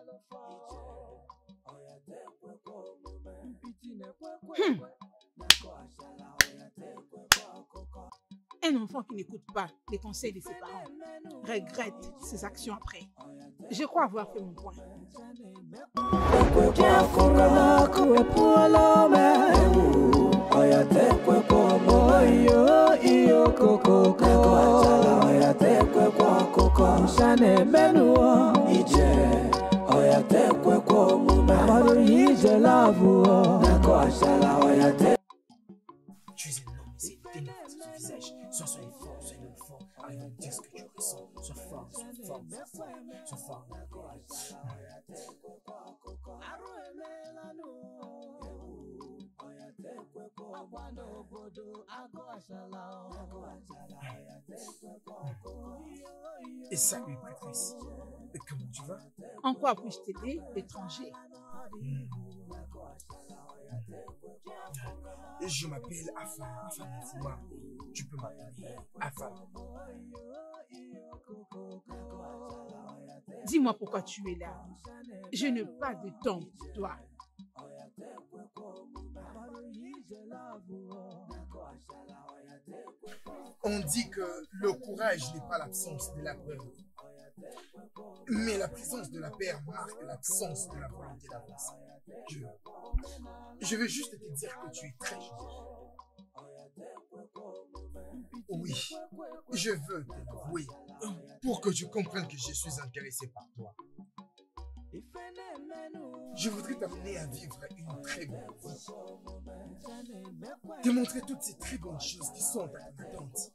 Un enfant qui n'écoute pas les conseils de ses parents regrette ses actions après. Je crois avoir fait mon point. Tu es un homme, c'est une ténèbre sur ce visage. Sois fort, arrive à me dire ce que tu ressens. Sois fort. Et salut, prêtresse. Et comment tu vas? En quoi puis-je t'aider, l'étranger? Je m'appelle Afa Nafuma. Tu peux m'appeler Afa. Dis-moi pourquoi tu es là. Je n'ai pas de temps pour toi. On dit que le courage n'est pas l'absence de la peur, mais la présence de la peur marque l'absence de la volonté d'avancer. Je veux juste te dire que tu es très gentil. Oui, je veux te l'avouer pour que tu comprennes que je suis intéressé par toi. Je voudrais t'amener à vivre une très bonne vie. Te montrer toutes ces très bonnes choses qui sont à ton attente.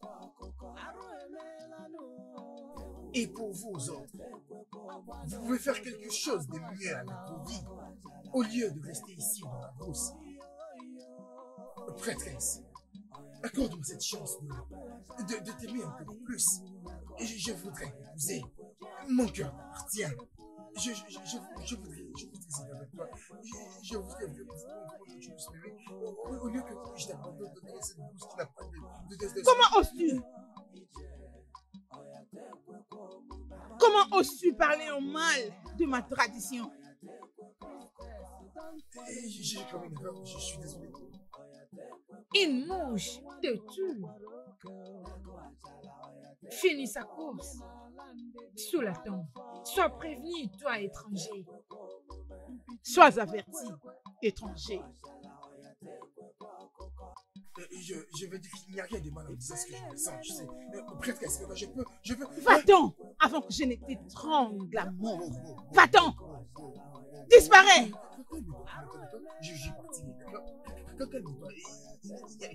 Et pour vous autres, vous pouvez faire quelque chose de mieux avec vos vies, au lieu de rester ici dans la brousse. Prêtresse, accorde-moi cette chance de t'aimer encore plus. Je voudrais t'épouser. Mon cœur t'appartient. Je voudrais essayer avec toi. Je voudrais que tu me suives. Au lieu que je t'abandonne dans cette bouche qui n'a pas de... Comment oses-tu? Comment oses-tu parler en mal de ma tradition? J'ai commis une erreur, je suis désolé. Une mouche te tue. Finis sa course sous la tombe. Sois prévenu, toi étranger. Sois averti, étranger. Je veux dire qu'il n'y a rien de mal en disant ce que je ressens, tu sais. Prêtresse, je peux... Va-t'en avant que je ne t'étrangle à mort. Va-t'en! Disparais! Je suis parti, d'accord? Calme-toi. Il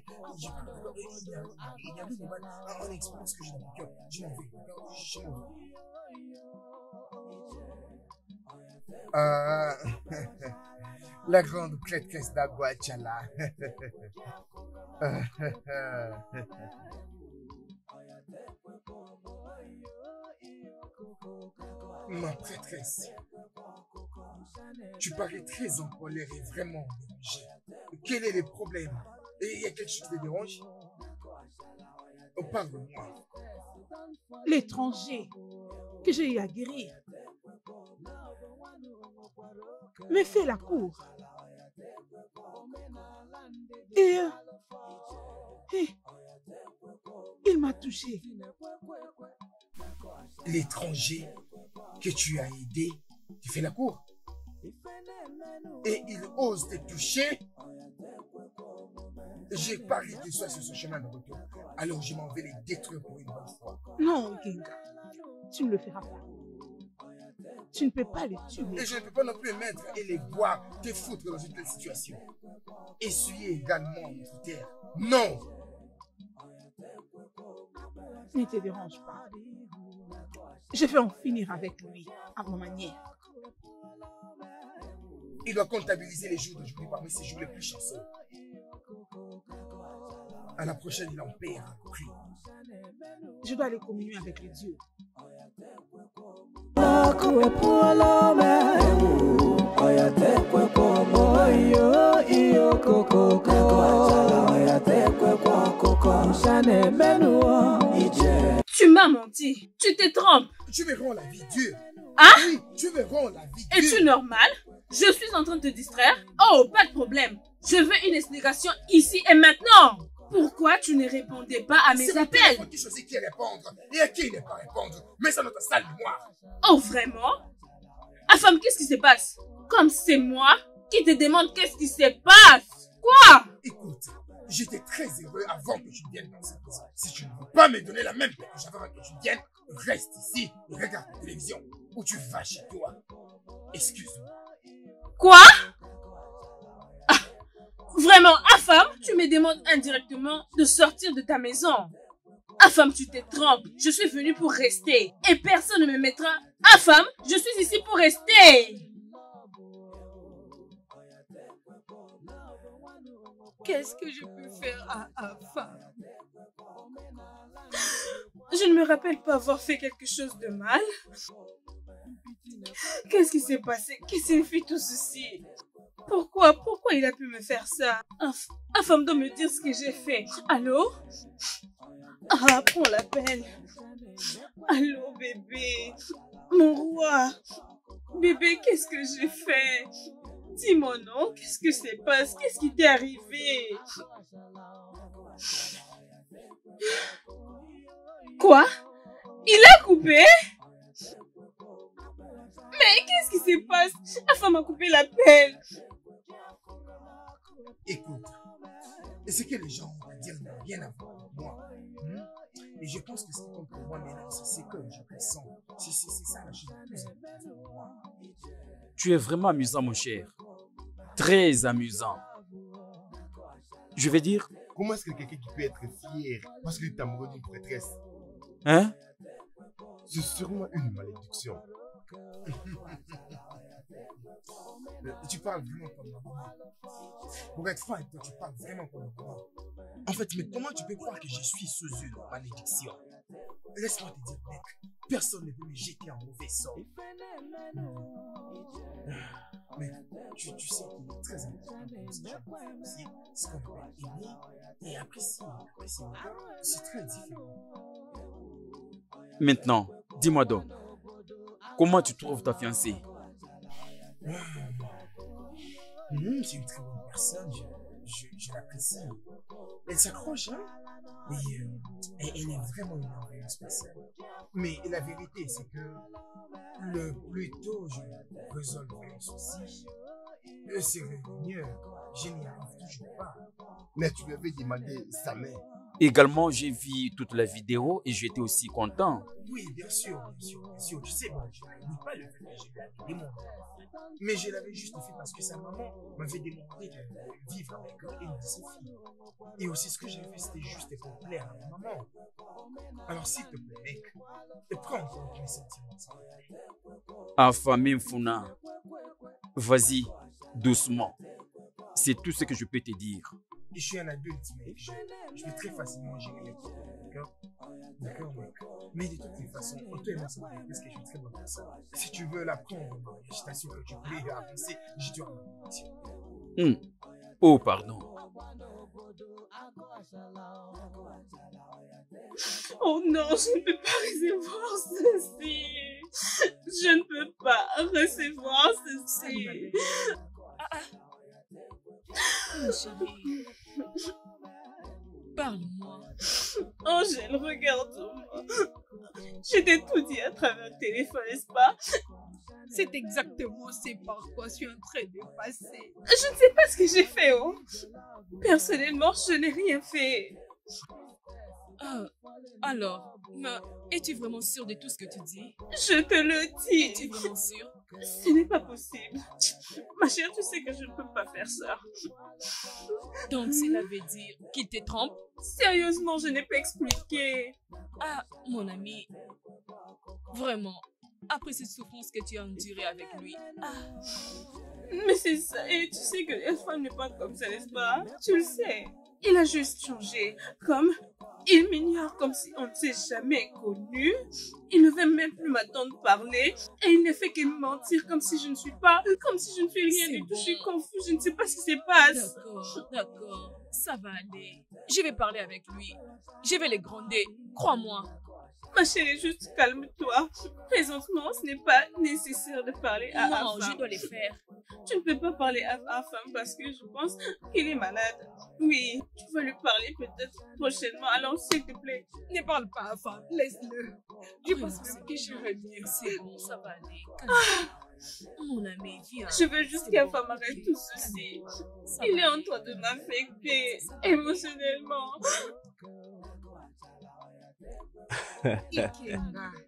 y a rien de mal en exprimant ce que j'ai dans mon cœur. Je m'en vais, d'accord? Je m'en vais. La grande prêtresse d'Aguachala. Ma prêtresse, tu parais très en colère et vraiment dérangée. Quel est le problème? Il y a quelque chose qui te dérange? Parle-moi. L'étranger que j'ai eu à guérir me fait la cour. Et il m'a touché. L'étranger que tu as aidé te fait la cour. Et il ose te toucher. J'ai parié qu'il soit sur ce chemin de retour. Alors je m'en vais les détruire pour une bonne fois. Non, Genga, tu ne le feras pas. Tu ne peux pas les tuer. Et je ne peux pas non plus mettre et les voir te foutre dans une telle situation. Essuyer également notre terre. Non! Ne te dérange pas. Je vais en finir avec lui à ma manière. Il doit comptabiliser les jours d'aujourd'hui parmi ses jours les plus chanceux. À la prochaine, il en paiera le prix. Je dois aller communier avec les dieux. Tu m'as menti. Tu te trompes. Tu me rends la vie dure. Hein? Oui, tu me rends la vie dure. Es-tu normal? Je suis en train de te distraire. Oh, pas de problème. Je veux une explication ici et maintenant. Pourquoi tu ne répondais pas à mes appels? C'est moi qui choisis qui répondre et à qui ne pas répondre. Mais ça dans ta sale mémoire. Oh, vraiment? Afam, qu'est-ce qui se passe? Comme c'est moi qui te demande qu'est-ce qui se passe? Quoi? Écoute, j'étais très heureux avant que tu viennes dans cette maison. Si tu ne veux pas me donner la même paix que j'avais avant que tu viennes, reste ici et regarde la télévision ou tu vas chez toi. Excuse-moi. Quoi? Vraiment, Afam, tu me demandes indirectement de sortir de ta maison. Afam, tu te trompes. Je suis venue pour rester. Et personne ne me mettra. Afam, je suis ici pour rester. Qu'est-ce que je peux faire à Afam? Je ne me rappelle pas avoir fait quelque chose de mal. Qu'est-ce qui s'est passé? Qu'est-ce que signifie tout ceci? Pourquoi il a pu me faire ça? Afam doit me dire ce que j'ai fait. Allô? Ah, prends l'appel. Allô, bébé. Mon roi. Bébé, qu'est-ce que j'ai fait? Dis mon nom, qu'est-ce que se passe? Qu'est-ce qui t'est arrivé? Quoi? Il a coupé? Mais qu'est-ce qui se passe? La femme a coupé l'appel. Écoute, ce que les gens vont dire n'a rien à voir avec moi. Et je pense que ce qui compte pour moi maintenant, c'est ce que je ressens. C'est ça la chose la plus importante pour moi. Tu es vraiment amusant, mon cher. Très amusant. Je vais dire... Comment est-ce que quelqu'un qui peut être fier parce qu'il est amoureux d'une prêtresse? Hein? C'est sûrement une malédiction. Tu parles vraiment comme maman. Pour être franc avec toi, tu parles vraiment comme maman. En fait, mais comment tu peux croire que je suis sous une malédiction? Laisse-moi te dire, mec, personne ne peut me jeter en mauvais sort. Mais tu sais qu'il est très important pour ces gens aussi, ce qu'on appelle aimer et apprécier. C'est très différent. Maintenant, dis-moi donc, comment tu trouves ta fiancée? C'est une très bonne personne, je l'apprécie. Elle s'accroche, hein? Et elle est vraiment une envie spéciale. Mais la vérité, c'est que le plus tôt je résolverai le souci, le serait mieux. Je n'y arrive toujours pas. Mais tu lui avais demandé sa main. Également, j'ai vu toute la vidéo et j'étais aussi content. Oui, bien sûr. Tu sais, bon, je n'ai pas le fait que je lui avais demandé. Mais je l'avais juste fait parce que sa maman m'avait demandé de vivre avec une de ses filles. Et aussi, ce que j'ai fait, c'était juste pour plaire à ma maman. Alors, s'il te plaît, mec, prends en compte mes sentiments, s'il te plaît. Afam Mfuna, vas-y, doucement. C'est tout ce que je peux te dire. Je suis un adulte, mec. Je peux très facilement gérer les problèmes, d'accord? D'accord, mec. Mais de toutes les façons, toi et moi, ça va parce que je suis une très bonne personne. Si tu veux la prendre, je t'assure que tu peux avancer. Je te remercie. Oh, pardon. Oh non, je ne peux pas recevoir ceci. Je ne peux pas recevoir ceci. Chérie, parle-moi. Angèle, regarde-moi. Je t'ai tout dit à travers le téléphone, n'est-ce pas? C'est exactement ce par quoi je suis en train de passer. Je ne sais pas ce que j'ai fait, oh. Personnellement, je n'ai rien fait. Alors, es-tu vraiment sûre de tout ce que tu dis? Je te le dis. Es-tu vraiment sûre? Ce n'est pas possible. Ma chère, tu sais que je ne peux pas faire ça. Donc, cela veut dire qu'il te trompe? Sérieusement, je n'ai pas expliqué. Ah, mon ami, vraiment, après cette souffrance que tu as endurée avec lui. Mais c'est ça, et tu sais que les femmes ne pas comme ça, n'est-ce pas? Tu le sais. Il a juste changé, comme il m'ignore comme si on ne s'est jamais connu. Il ne veut même plus m'attendre parler et il ne fait que me mentir comme si je ne suis pas, comme si je ne suis rien du tout. Je suis confuse, je ne sais pas ce qui se passe. D'accord, ça va aller. Je vais parler avec lui. Je vais les gronder, crois-moi. Ma chérie, juste calme-toi. Présentement, ce n'est pas nécessaire de parler à Afam. Non, je dois les faire. Tu ne peux pas parler à Afam parce que je pense qu'il est malade. Oui, tu vas lui parler peut-être prochainement. Alors, s'il te plaît. Ne parle pas à Afam, laisse-le. Je pense même que je vais bien. C'est bon, ça va aller. Calme-toi. Mon ami, viens. Je veux juste qu'Afam arrête tout ceci. Il est en train de m'affecter émotionnellement. Ikenga.